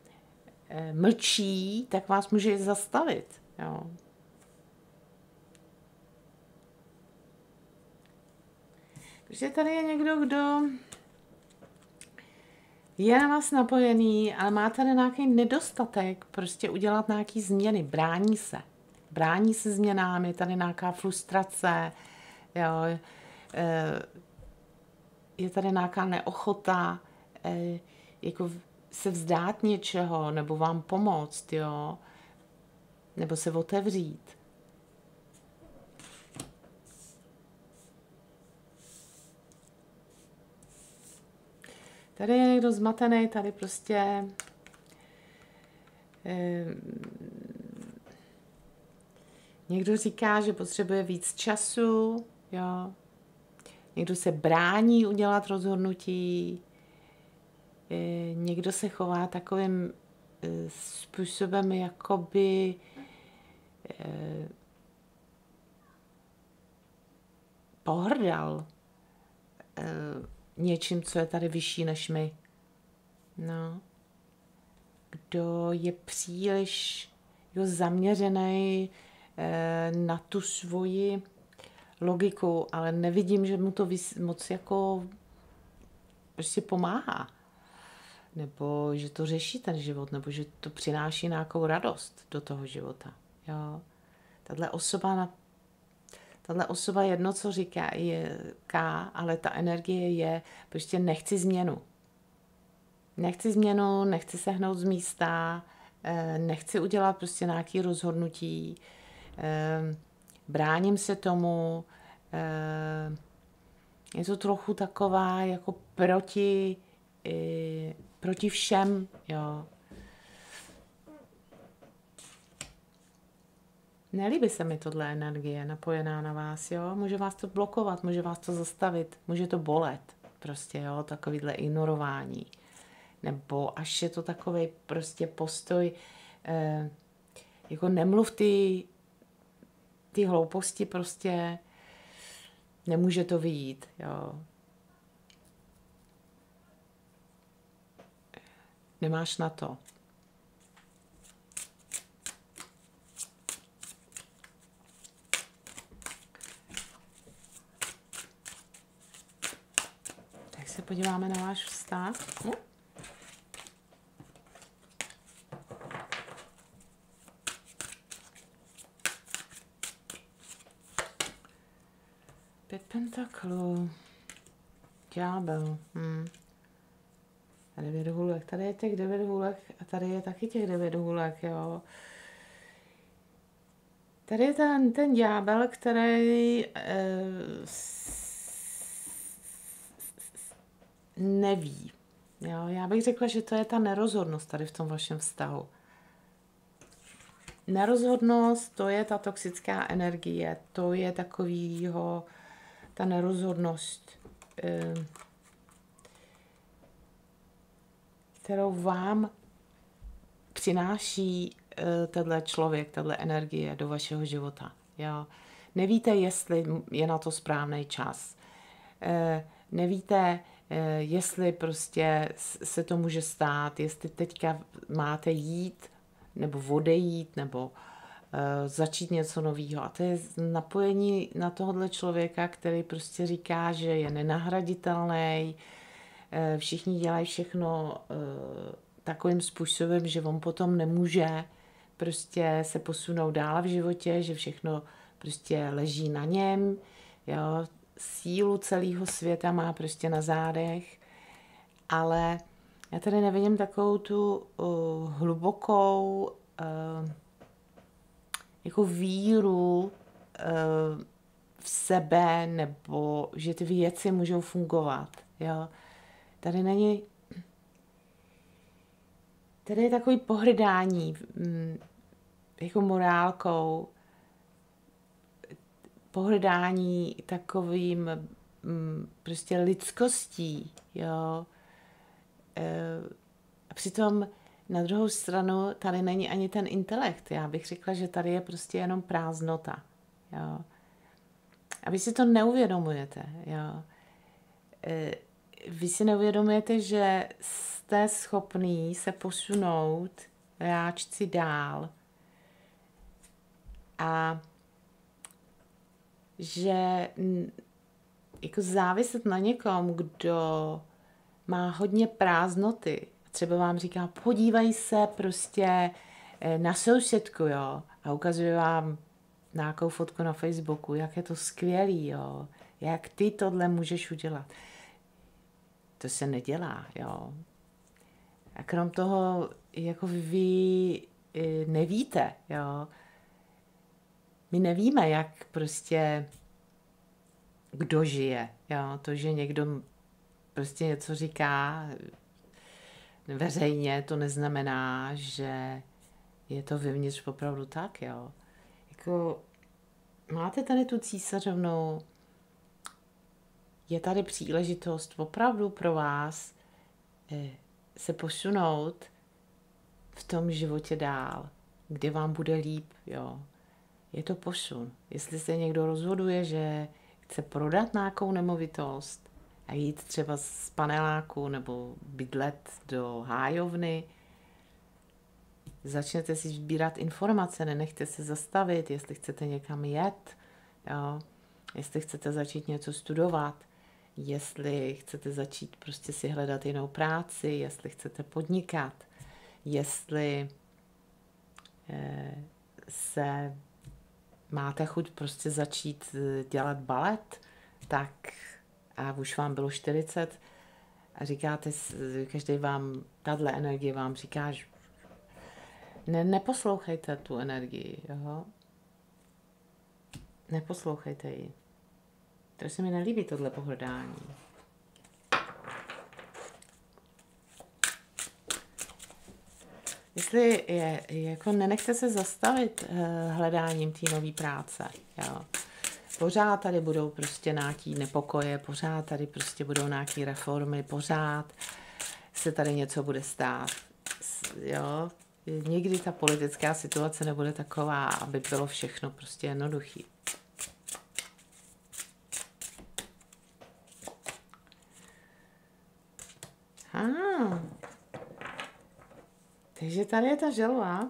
mlčí, tak vás může zastavit. Jo. Protože tady je někdo, kdo je na vás napojený, ale má tady nějaký nedostatek prostě udělat nějaký změny, brání se. Brání se změnám, je tady nějaká frustrace, jo. Je tady nějaká neochota, jako se vzdát něčeho, nebo vám pomoct, jo, nebo se otevřít. Tady je někdo zmatený, tady prostě eh, někdo říká, že potřebuje víc času, jo, někdo se brání udělat rozhodnutí, někdo se chová takovým způsobem, jakoby pohrdal něčím, co je tady vyšší než my. No. Kdo je příliš jo, zaměřený na tu svoji logiku, ale nevidím, že mu to moc jako prostě pomáhá. Nebo že to řeší ten život, nebo že to přináší nějakou radost do toho života. Jo. Tato osoba, tato osoba jedno, co říká, je K, ale ta energie je, prostě nechci změnu. Nechci změnu, nechci se hnout z místa, nechci udělat prostě nějaké rozhodnutí, bráním se tomu, je to trochu taková jako proti proti všem, jo. Nelíbí se mi tohle energie napojená na vás, jo. Může vás to blokovat, může vás to zastavit, může to bolet, prostě, jo, takovýhle ignorování. Nebo až je to takový prostě postoj, eh, jako nemluv ty, ty hlouposti, prostě nemůže to vyjít, jo. Nemáš na to. Tak se podíváme na váš vztah. Uh. Pět pentaklů. Ďábel. Hmm. Devět hůlek. Tady je těch devět hůlek a tady je taky těch devět hůlek, jo. Tady je ten, ten ďábel, který eh, neví. Jo. Já bych řekla, že to je ta nerozhodnost tady v tom vašem vztahu. Nerozhodnost, to je ta toxická energie, to je takovýho, ta nerozhodnost, eh, kterou vám přináší uh, tenhle člověk, tenhle energie do vašeho života. Jo? Nevíte, jestli je na to správný čas. Uh, nevíte, uh, jestli prostě se to může stát, jestli teďka máte jít, nebo odejít, nebo uh, začít něco nového. A to je napojení na tohohle člověka, který prostě říká, že je nenahraditelný. Všichni dělají všechno uh, takovým způsobem, že on potom nemůže prostě se posunout dál v životě, že všechno prostě leží na něm, jo. Sílu celého světa má prostě na zádech ale já tady nevidím takovou tu uh, hlubokou uh, jako víru uh, v sebe, nebo že ty věci můžou fungovat. Jo? Tady není... Tady je takový pohrdání mm, jako morálkou, pohrdání takovým mm, prostě lidskostí, jo. E, a přitom na druhou stranu tady není ani ten intelekt. Já bych řekla, že tady je prostě jenom prázdnota, jo. A vy si to neuvědomujete, jo. E, vy si neuvědomujete, že jste schopný se posunout ráčci dál a že jako záviset na někom, kdo má hodně prázdnoty, třeba vám říká, podívej se prostě na sousedku, jo, a ukazuje vám nějakou fotku na Facebooku, jak je to skvělý, jo, jak ty tohle můžeš udělat. To se nedělá, jo. A krom toho, jako vy nevíte, jo, my nevíme, jak prostě kdo žije, jo, to, že někdo prostě něco říká veřejně, to neznamená, že je to vevnitř opravdu tak, jo. Jako máte tady tu císařovnu, je tady příležitost opravdu pro vás se posunout v tom životě dál, kde vám bude líp, jo. Je to posun. Jestli se někdo rozhoduje, že chce prodat nějakou nemovitost a jít třeba z paneláku nebo bydlet do hájovny, začnete si sbírat informace, nenechte se zastavit, jestli chcete někam jet, jo, jestli chcete začít něco studovat, jestli chcete začít prostě si hledat jinou práci, jestli chcete podnikat, jestli eh, se máte chuť prostě začít dělat balet, tak a už vám bylo čtyřicet a říkáte, každý vám, tahle energie vám říká, že ne, neposlouchejte tu energii, jo? Neposlouchejte ji. To se mi nelíbí, tohle pohrdání. Jestli je, jako nenechte se zastavit uh, hledáním té nové práce, jo. Pořád tady budou prostě nějaký nepokoje, pořád tady prostě budou nějaké reformy, pořád se tady něco bude stát, jo. Nikdy ta politická situace nebude taková, aby bylo všechno prostě jednoduchý. Ah. Takže tady je ta želva.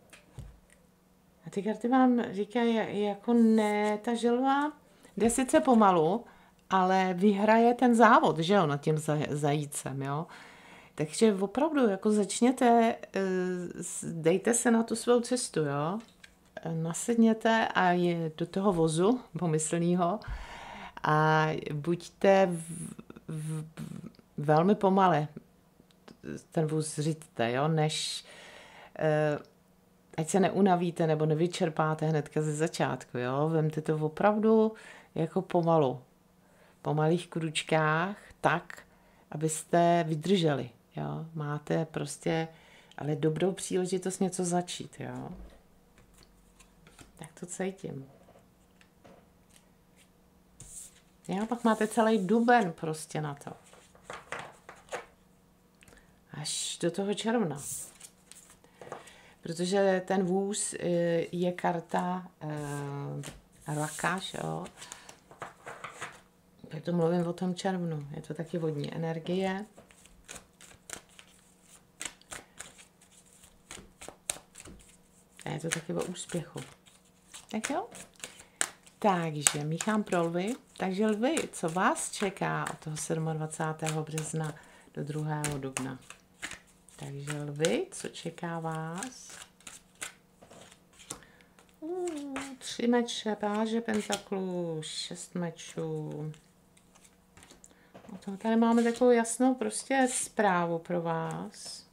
A ty karty vám říkají, jako ne, ta želva jde sice pomalu, ale vyhraje ten závod, že jo, nad tím zajícem, jo. Takže opravdu, jako začněte, dejte se na tu svou cestu, jo. Nasedněte a je do toho vozu pomyslného a buďte v, v, velmi pomale ten vůz řídte, jo, než ať se neunavíte nebo nevyčerpáte hnedka ze začátku, jo. Vemte to opravdu jako pomalu, po malých kručkách, tak, abyste vydrželi, jo. Máte prostě, ale dobrou příležitost něco začít, jo. Tak to cítím. Jo, pak máte celý duben prostě na to. Až do toho června. Protože ten vůz je karta eh, Rakáš, jo. Proto mluvím o tom červnu. Je to taky vodní energie. A je to taky o úspěchu. Tak jo? Takže míchám pro lvy. Takže lvy, co vás čeká od toho dvacátého sedmého března do druhého dubna? Takže lvy, co čeká vás? Uh, tři meče, páže pentaklů, šest mečů. No, tady máme takovou jasnou prostě zprávu pro vás.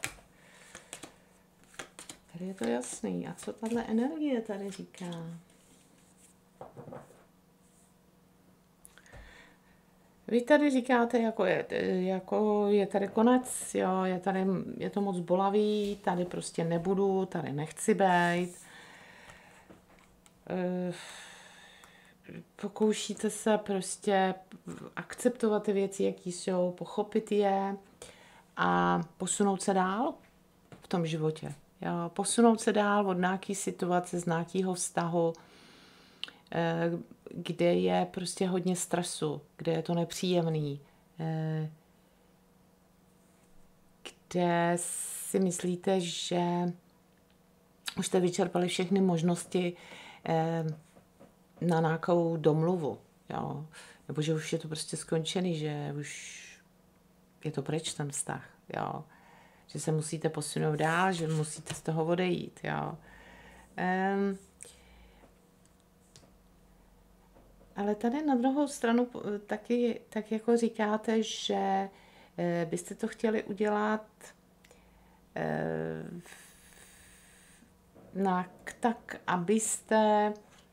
Tady je to jasný. A co tahle energie tady říká? Vy tady říkáte, jako je, jako je tady konec, jo, je tady, je to moc bolavý, tady prostě nebudu, tady nechci být. E, pokoušíte se prostě akceptovat ty věci, jaký jsou, pochopit je a posunout se dál v tom životě. Jo, posunout se dál od nějaké situace, z nějakého vztahu, kde je prostě hodně stresu, kde je to nepříjemný, kde si myslíte, že už jste vyčerpali všechny možnosti na nějakou domluvu, jo? Nebo že už je to prostě skončený, že už je to pryč ten vztah, jo? Že se musíte posunout dál, že musíte z toho odejít, jo? Um, Ale tady na druhou stranu taky tak jako říkáte, že byste to chtěli udělat tak, abyste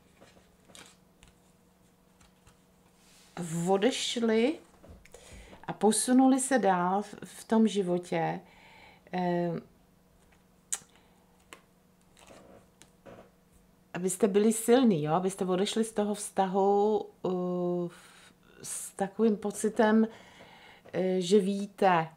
odešli a posunuli se dál v tom životě. Abyste byli silní, jo? Abyste odešli z toho vztahu uh, s takovým pocitem, uh, že víte,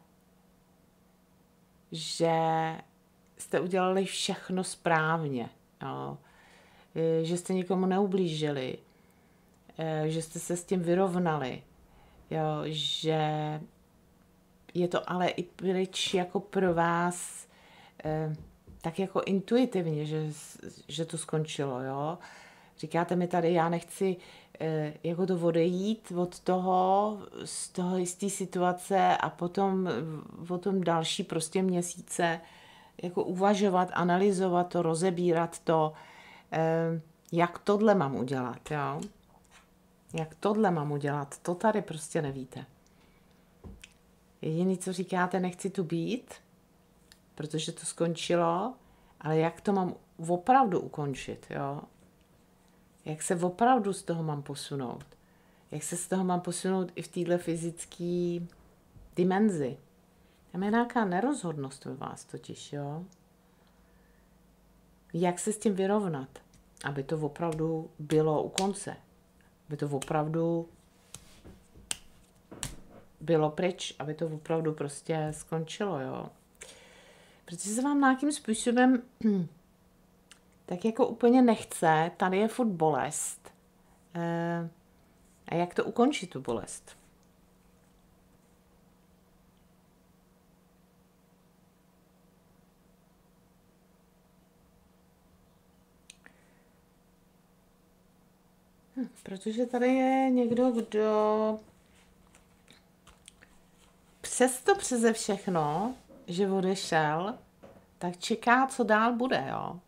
že jste udělali všechno správně, jo? Uh, že jste nikomu neublížili, uh, že jste se s tím vyrovnali, jo? Že je to ale i pryč jako pro vás uh, tak jako intuitivně, že, že to skončilo, jo. Říkáte mi tady, já nechci eh, jako to odejít od toho, z toho jisté situace a potom o tom další prostě měsíce jako uvažovat, analyzovat to, rozebírat to, eh, jak tohle mám udělat, jo. Jak tohle mám udělat, to tady prostě nevíte. Jediné, co říkáte, nechci tu být, protože to skončilo, ale jak to mám opravdu ukončit, jo? Jak se opravdu z toho mám posunout? Jak se z toho mám posunout i v téhle fyzické dimenzi? Tam je nějaká nerozhodnost ve vás totiž, jo? Jak se s tím vyrovnat, aby to opravdu bylo u konce? Aby to opravdu bylo pryč, aby to opravdu prostě skončilo, jo? Protože se vám nějakým způsobem tak jako úplně nechce, tady je furt bolest. E, a jak to ukončit, tu bolest? Hm, protože tady je někdo, kdo přesto přeze všechno, že odešel, tak čeká, co dál bude, jo.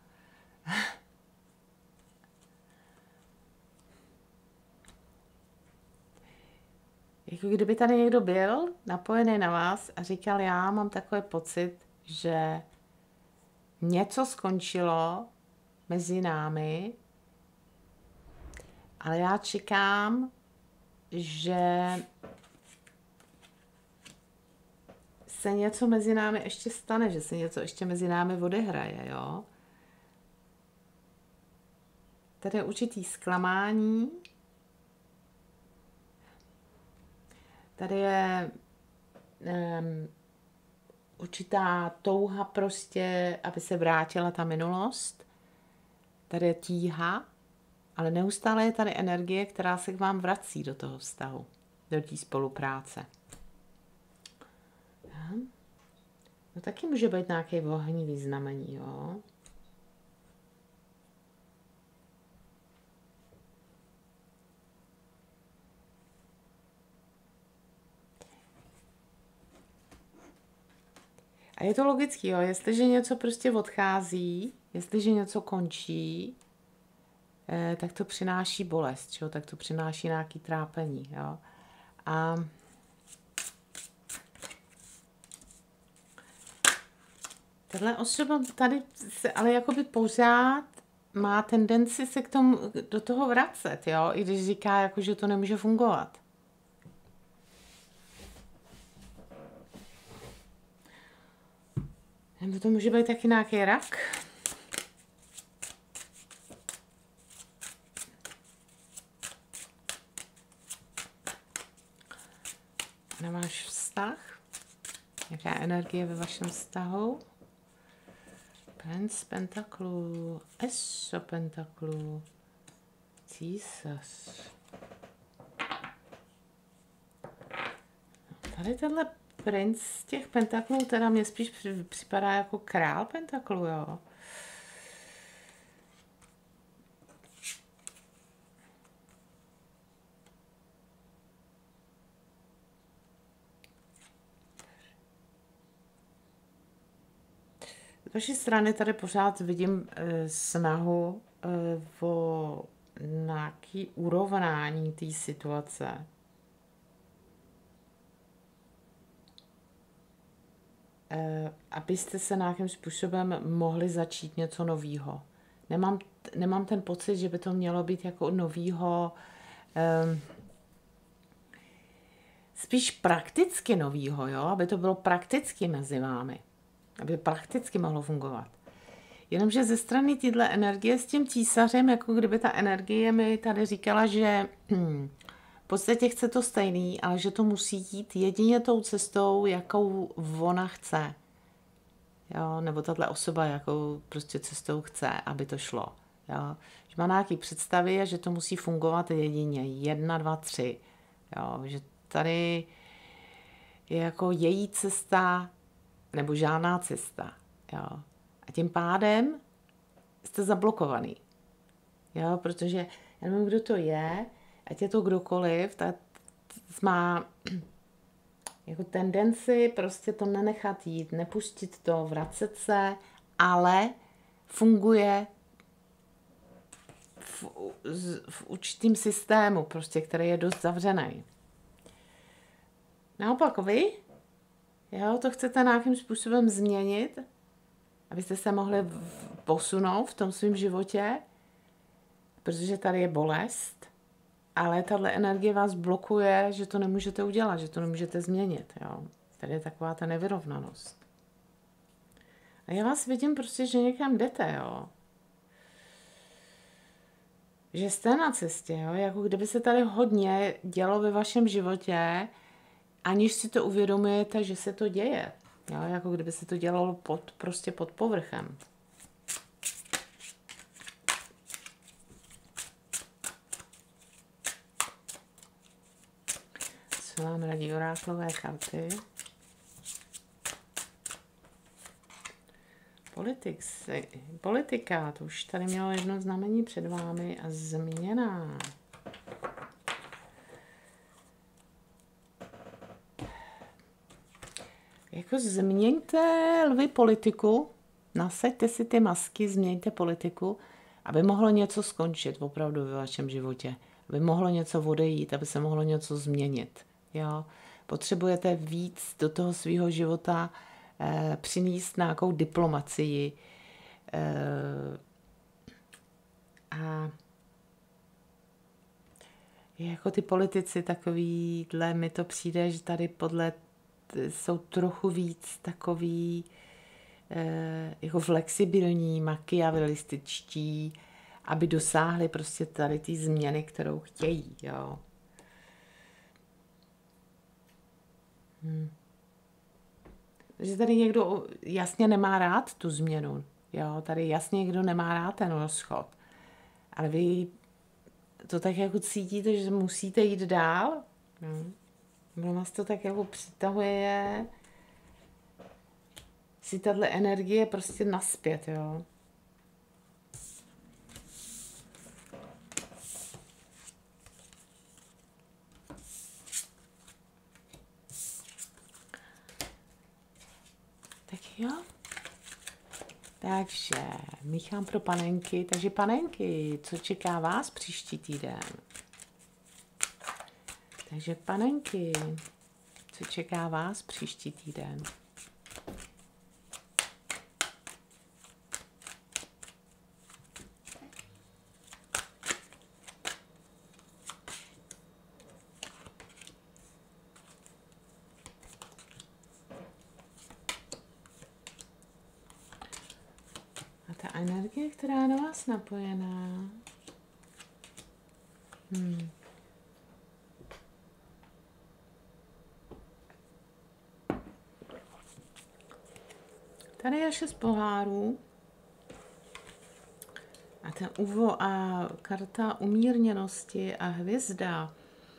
Jako kdyby tady někdo byl napojený na vás a říkal, já mám takový pocit, že něco skončilo mezi námi, ale já čekám, že se něco mezi námi ještě stane, že se něco ještě mezi námi odehraje, jo. Tady je určitý zklamání. Tady je um, určitá touha prostě, aby se vrátila ta minulost. Tady je tíha, ale neustále je tady energie, která se k vám vrací do toho vztahu, do té spolupráce. No taky může být nějaký ohnivý znamení, jo. A je to logický, jo, jestliže něco prostě odchází, jestliže něco končí, eh, tak to přináší bolest, jo, tak to přináší nějaký trápení, jo. A Tahle osoba tady se ale jakoby pořád má tendenci se k tomu, do toho vracet, jo? I když říká, jako, že to nemůže fungovat. Nebo to může být taky nějaký rak. Na váš vztah. Jaká energie ve vašem vztahu? Prince pentaklů, Eso pentaklů, císař. Tady tenhle princ z těch pentaklů teda mě spíš připadá jako král pentaklů, jo. Z vaší strany tady pořád vidím e, snahu e, o nějaké urovnání té situace. E, abyste se nějakým způsobem mohli začít něco novýho. Nemám, nemám ten pocit, že by to mělo být jako novýho, e, spíš prakticky novýho, jo? Aby to bylo prakticky mezi vámi. Aby prakticky mohlo fungovat. Jenomže ze strany téhle energie s tím císařem, jako kdyby ta energie mi tady říkala, že hm, v podstatě chce to stejný, ale že to musí jít jedině tou cestou, jakou ona chce. Jo? Nebo tahle osoba, jakou prostě cestou chce, aby to šlo. Jo? Že má nějaké představy a že to musí fungovat jedině. Jedna, dva, tři. Jo? Že tady je jako její cesta, nebo žádná cesta. Jo. A tím pádem jste zablokovaný. Jo, protože já nevím, kdo to je, ať je to kdokoliv, tak má jako tendenci prostě to nenechat jít, nepustit to, vracet se, ale funguje v, v určitém systému, prostě, který je dost zavřený. Naopak vy, jo, to chcete nějakým způsobem změnit, abyste se mohli posunout v tom svém životě, protože tady je bolest, ale tahle energie vás blokuje, že to nemůžete udělat, že to nemůžete změnit. Jo. Tady je taková ta nevyrovnanost. A já vás vidím prostě, že někam jdete, jo. Že jste na cestě, jo, jako kdyby se tady hodně dělo ve vašem životě, aniž si to uvědomujete, že se to děje. Jo, jako kdyby se to dělalo pod, prostě pod povrchem. Co vám radí oráklové karty? Politics, politika, to už tady mělo jedno znamení před vámi a změna. Jako změňte lvy politiku, nasaďte si ty masky, změňte politiku, aby mohlo něco skončit opravdu ve vašem životě. Aby mohlo něco odejít, aby se mohlo něco změnit. Jo? Potřebujete víc do toho svého života eh, přinést nějakou diplomacii. Eh, a jako ty politici takovýhle, mi to přijde, že tady podle jsou trochu víc takový eh, jako flexibilní, machiavelističtí, aby dosáhli prostě tady ty změny, kterou chtějí, jo. Hm. Že tady někdo jasně nemá rád tu změnu, jo. Tady jasně někdo nemá rád ten rozchod. Ale vy to tak jako cítíte, že musíte jít dál, hm. Pro vás to tak jako přitahuje si tahle energie prostě naspět, jo. Tak jo. Takže míchám pro panenky. Takže panenky, co čeká vás příští týden? Takže panenky, co čeká vás příští týden? energie, která je na vás napojená. Hmm. Tady je šest pohárů. A ten uvo a karta umírněnosti a hvězda.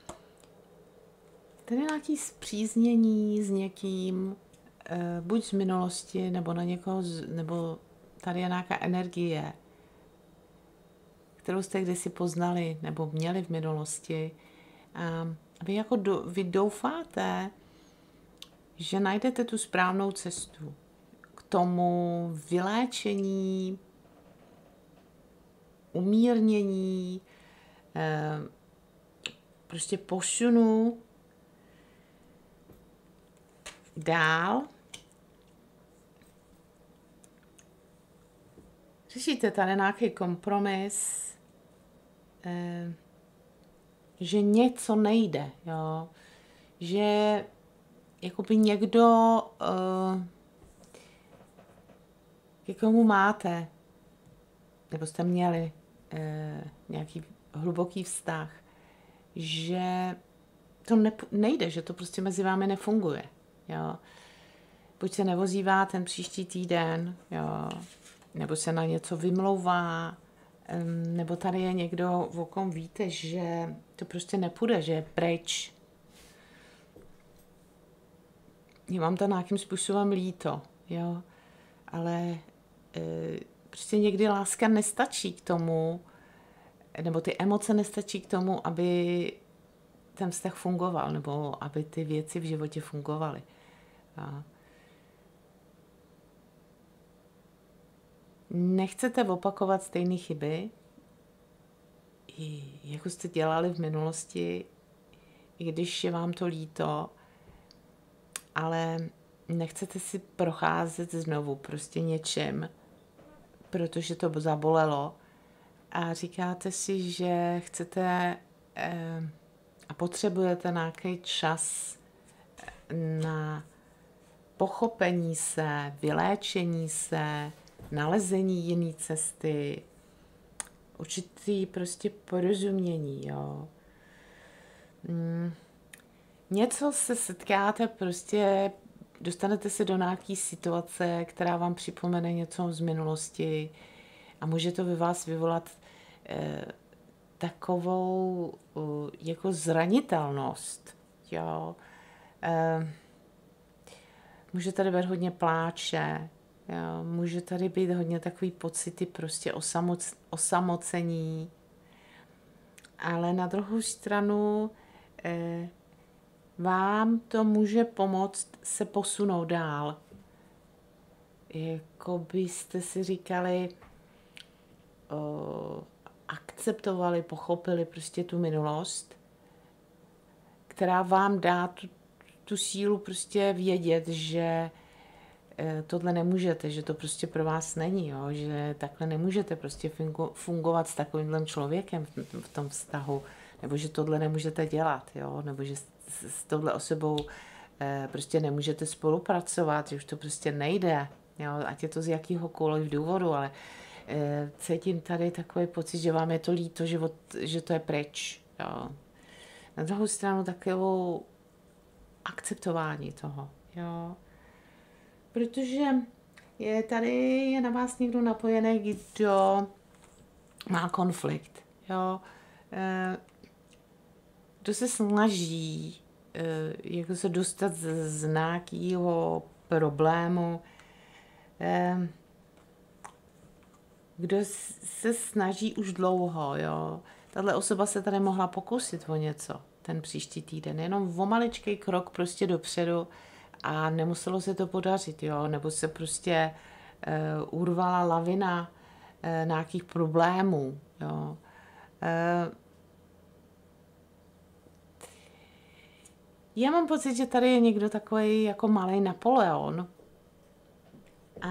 Tady je nějaké spříznění s někým, buď z minulosti, nebo na někoho, nebo tady je nějaká energie, kterou jste kdysi poznali, nebo měli v minulosti. A vy jako do, vy doufáte, že najdete tu správnou cestu k tomu vyléčení, umírnění, prostě posunu dál. Řešíte tady nějaký kompromis, že něco nejde, jo? Že jakoby někdo, ke komu máte, nebo jste měli nějaký hluboký vztah, že to ne, nejde, že to prostě mezi vámi nefunguje. Jo. Buď se nevozívá ten příští týden, jo, nebo se na něco vymlouvá, nebo tady je někdo, o kom víte, že to prostě nepůjde, že je pryč. Je vám to nějakým způsobem líto, jo, ale e, prostě někdy láska nestačí k tomu, nebo ty emoce nestačí k tomu, aby ten vztah fungoval, nebo aby ty věci v životě fungovaly. A nechcete opakovat stejné chyby, jako jste dělali v minulosti, i když je vám to líto, ale nechcete si procházet znovu prostě něčem, protože to zabolelo. A říkáte si, že chcete eh, a potřebujete nějaký čas na pochopení se, vyléčení se, nalezení jiné cesty, určitý prostě porozumění, jo. Mm. Něco se setkáte, prostě dostanete se do nějaké situace, která vám připomene něco z minulosti a může to ve vás vyvolat eh, takovou eh, jako zranitelnost, jo. Eh, může tady být hodně pláče, jo. Může tady být hodně takový pocity prostě osamoc, osamocení, ale na druhou stranu eh, vám to může pomoct se posunout dál. Jako byste si říkali, o, akceptovali, pochopili prostě tu minulost, která vám dá tu, tu sílu prostě vědět, že e, tohle nemůžete, že to prostě pro vás není, jo? Že takhle nemůžete prostě fungovat s takovýmhle člověkem v, v tom vztahu, nebo že tohle nemůžete dělat, jo? Nebo že s touhle osobou eh, prostě nemůžete spolupracovat, že už to prostě nejde, jo? Ať je to z jakýhokoliv důvodu, ale eh, cítím tady takový pocit, že vám je to líto, že, od, že to je pryč. Jo? Na druhou stranu takovou akceptování toho, jo? Protože je tady je na vás někdo napojený, kdo má konflikt, jo? Eh, kdo se snaží jako se dostat z, z nějakého problému, kdo se snaží už dlouho, jo. Tahle osoba se tady mohla pokusit o něco ten příští týden, jenom o maličký krok prostě dopředu a nemuselo se to podařit, jo, nebo se prostě uh, urvala lavina uh, nějakých problémů, jo. Uh, Já mám pocit, že tady je někdo takový jako malý Napoleon. A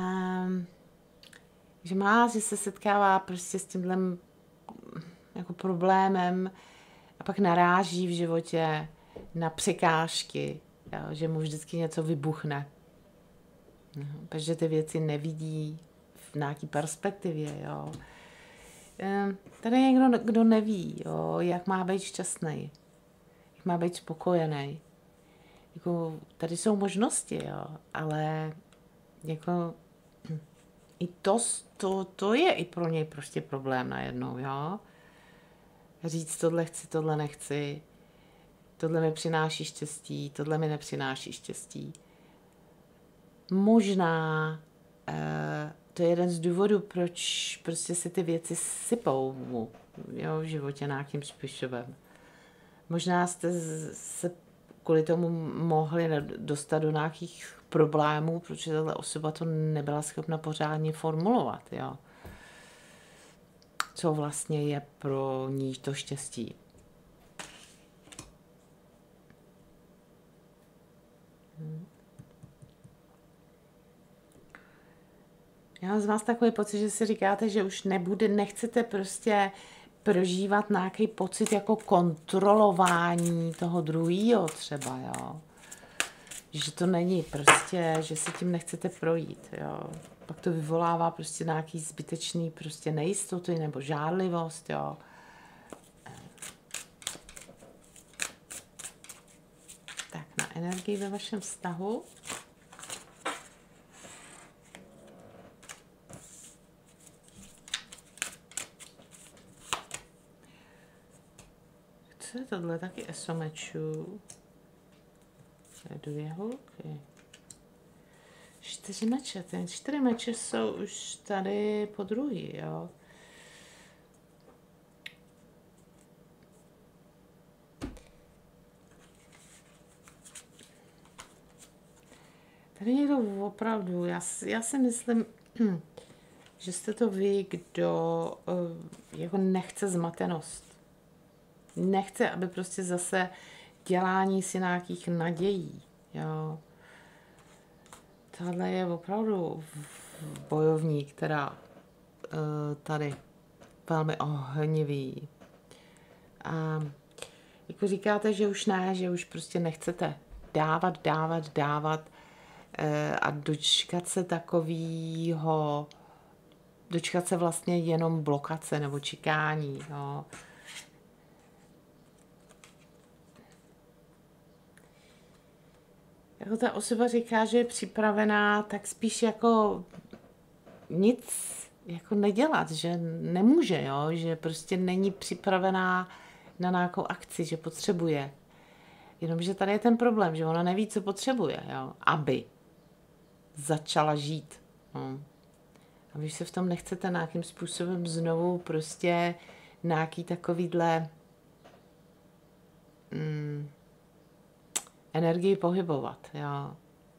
že má, že se setkává prostě s tímhle jako problémem a pak naráží v životě na překážky, jo, že mu vždycky něco vybuchne. No, protože ty věci nevidí v nějaký perspektivě, jo. Tady je někdo, kdo neví, jo, jak má být šťastný, jak má být spokojený. Jako, tady jsou možnosti, jo, ale jako i to, to, to je i pro něj prostě problém najednou, jo. Říct, tohle chci, tohle nechci, tohle mi přináší štěstí, tohle mi nepřináší štěstí. Možná eh, to je jeden z důvodů, proč prostě se ty věci sypou mu, jo, v životě nějakým způsobem. Možná jste se kvůli tomu mohli dostat do nějakých problémů, protože tato osoba to nebyla schopna pořádně formulovat, jo. Co vlastně je pro ní to štěstí. Hmm. Já mám z vás takový pocit, že si říkáte, že už nebude, nechcete prostě prožívat nějaký pocit jako kontrolování toho druhého třeba, jo. Že to není prostě, že si tím nechcete projít, jo. Pak to vyvolává prostě nějaký zbytečný prostě nejistoty nebo žádlivost, jo. Tak na energii ve vašem vztahu. Co je tohle? Taky eso mečů. Dvě holky. Čtyři meče. Ty čtyři meče jsou už tady po druhý, jo. Tady někdo opravdu, já, já si myslím, že jste to vy, kdo jako nechce zmatenost. Nechce, aby prostě zase dělání si nějakých nadějí, jo. Tahle je opravdu bojovník, která tady velmi ohnivý. A jako říkáte, že už ne, že už prostě nechcete dávat, dávat, dávat a dočkat se takovýho, dočkat se vlastně jenom blokace nebo čekání, jo. Jako ta osoba říká, že je připravená, tak spíš jako nic jako nedělat, že nemůže, jo? Že prostě není připravená na nějakou akci, že potřebuje. Jenomže tady je ten problém, že ona neví, co potřebuje, jo? Aby začala žít. No. A vy se v tom nechcete nějakým způsobem znovu prostě nějaký takovýhle mm, energii pohybovat, jo.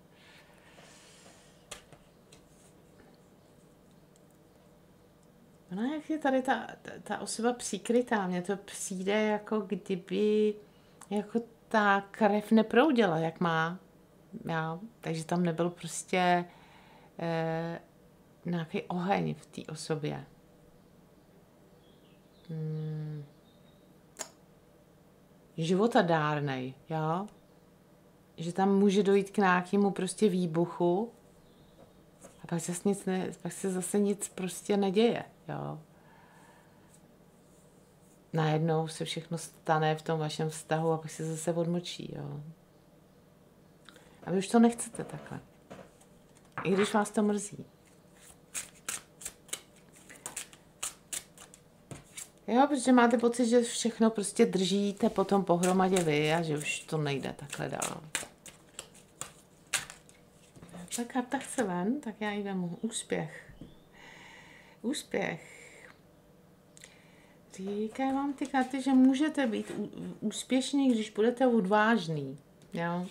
No, jak je tady ta, ta, ta osoba přikrytá, mně to přijde, jako kdyby jako ta krev neproudila, jak má, jo. Takže tam nebyl prostě eh, nějaký oheň v té osobě. Hmm. Životadárnej, jo. Že tam může dojít k nějakému prostě výbuchu a pak se, nic ne, pak se zase nic prostě neděje, jo. Najednou se všechno stane v tom vašem vztahu a pak se zase odmočí, jo. A vy už to nechcete takhle. I když vás to mrzí. Jo, protože máte pocit, že všechno prostě držíte potom pohromadě vy a že už to nejde takhle dál. Ta karta chce ven, tak já jí vemu. Úspěch. Úspěch. Říkají vám ty karty, že můžete být úspěšní, když budete odvážný. Jo.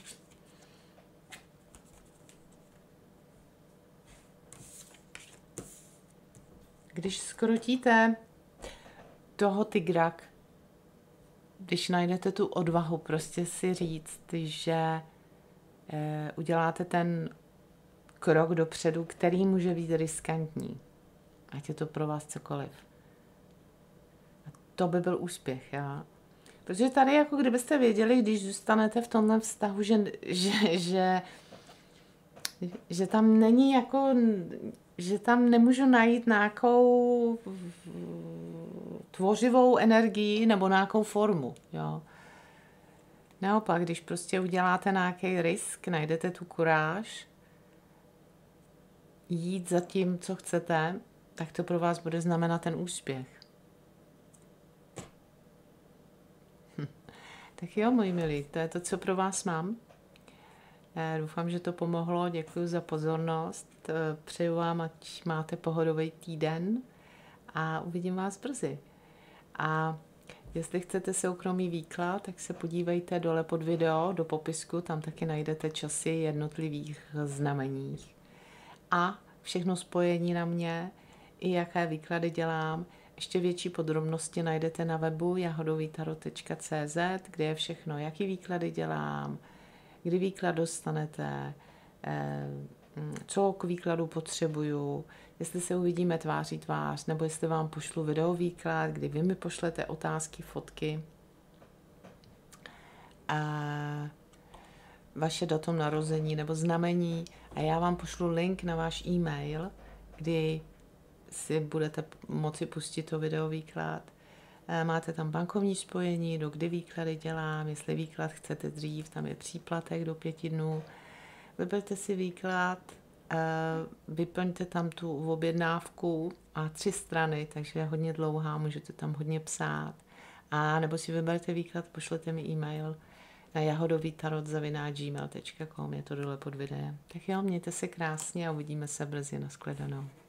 Když skrotíte toho tygra, když najdete tu odvahu prostě si říct, že eh, uděláte ten krok dopředu, který může být riskantní. Ať je to pro vás cokoliv. A to by byl úspěch, já. Protože tady, jako kdybyste věděli, když zůstanete v tomhle vztahu, že, že, že že tam není jako, že tam nemůžu najít nějakou tvořivou energii nebo nějakou formu, jo. Naopak, když prostě uděláte nějaký risk, najdete tu kuráž, jít za tím, co chcete, tak to pro vás bude znamenat ten úspěch. Hm. Tak jo, moji milí, to je to, co pro vás mám. Já doufám, že to pomohlo, děkuji za pozornost, přeju vám, ať máte pohodový týden a uvidím vás brzy. A jestli chcete soukromý výklad, tak se podívejte dole pod video, do popisku, tam taky najdete časy jednotlivých znamení. A všechno spojení na mě, i jaké výklady dělám. Ještě větší podrobnosti najdete na webu jahodovýtarot tečka cé zet, kde je všechno, jaký výklady dělám, kdy výklad dostanete, co k výkladu potřebuju, jestli se uvidíme tváří tvář, nebo jestli vám pošlu videovýklad, kdy vy mi pošlete otázky, fotky, a vaše datum narození nebo znamení a já vám pošlu link na váš e-mail, kdy si budete moci pustit to videovýklad. Máte tam bankovní spojení, do kdy výklady dělám, jestli výklad chcete dřív, tam je příplatek do pěti dnů. Vyberte si výklad, vyplňte tam tu objednávku a tři strany, takže je hodně dlouhá, můžete tam hodně psát. A nebo si vyberte výklad, pošlete mi e-mail na jahodovýtarot zavináč gmail tečka com, je to dole pod videem. Tak jo, mějte se krásně a uvidíme se brzy, nashledanou.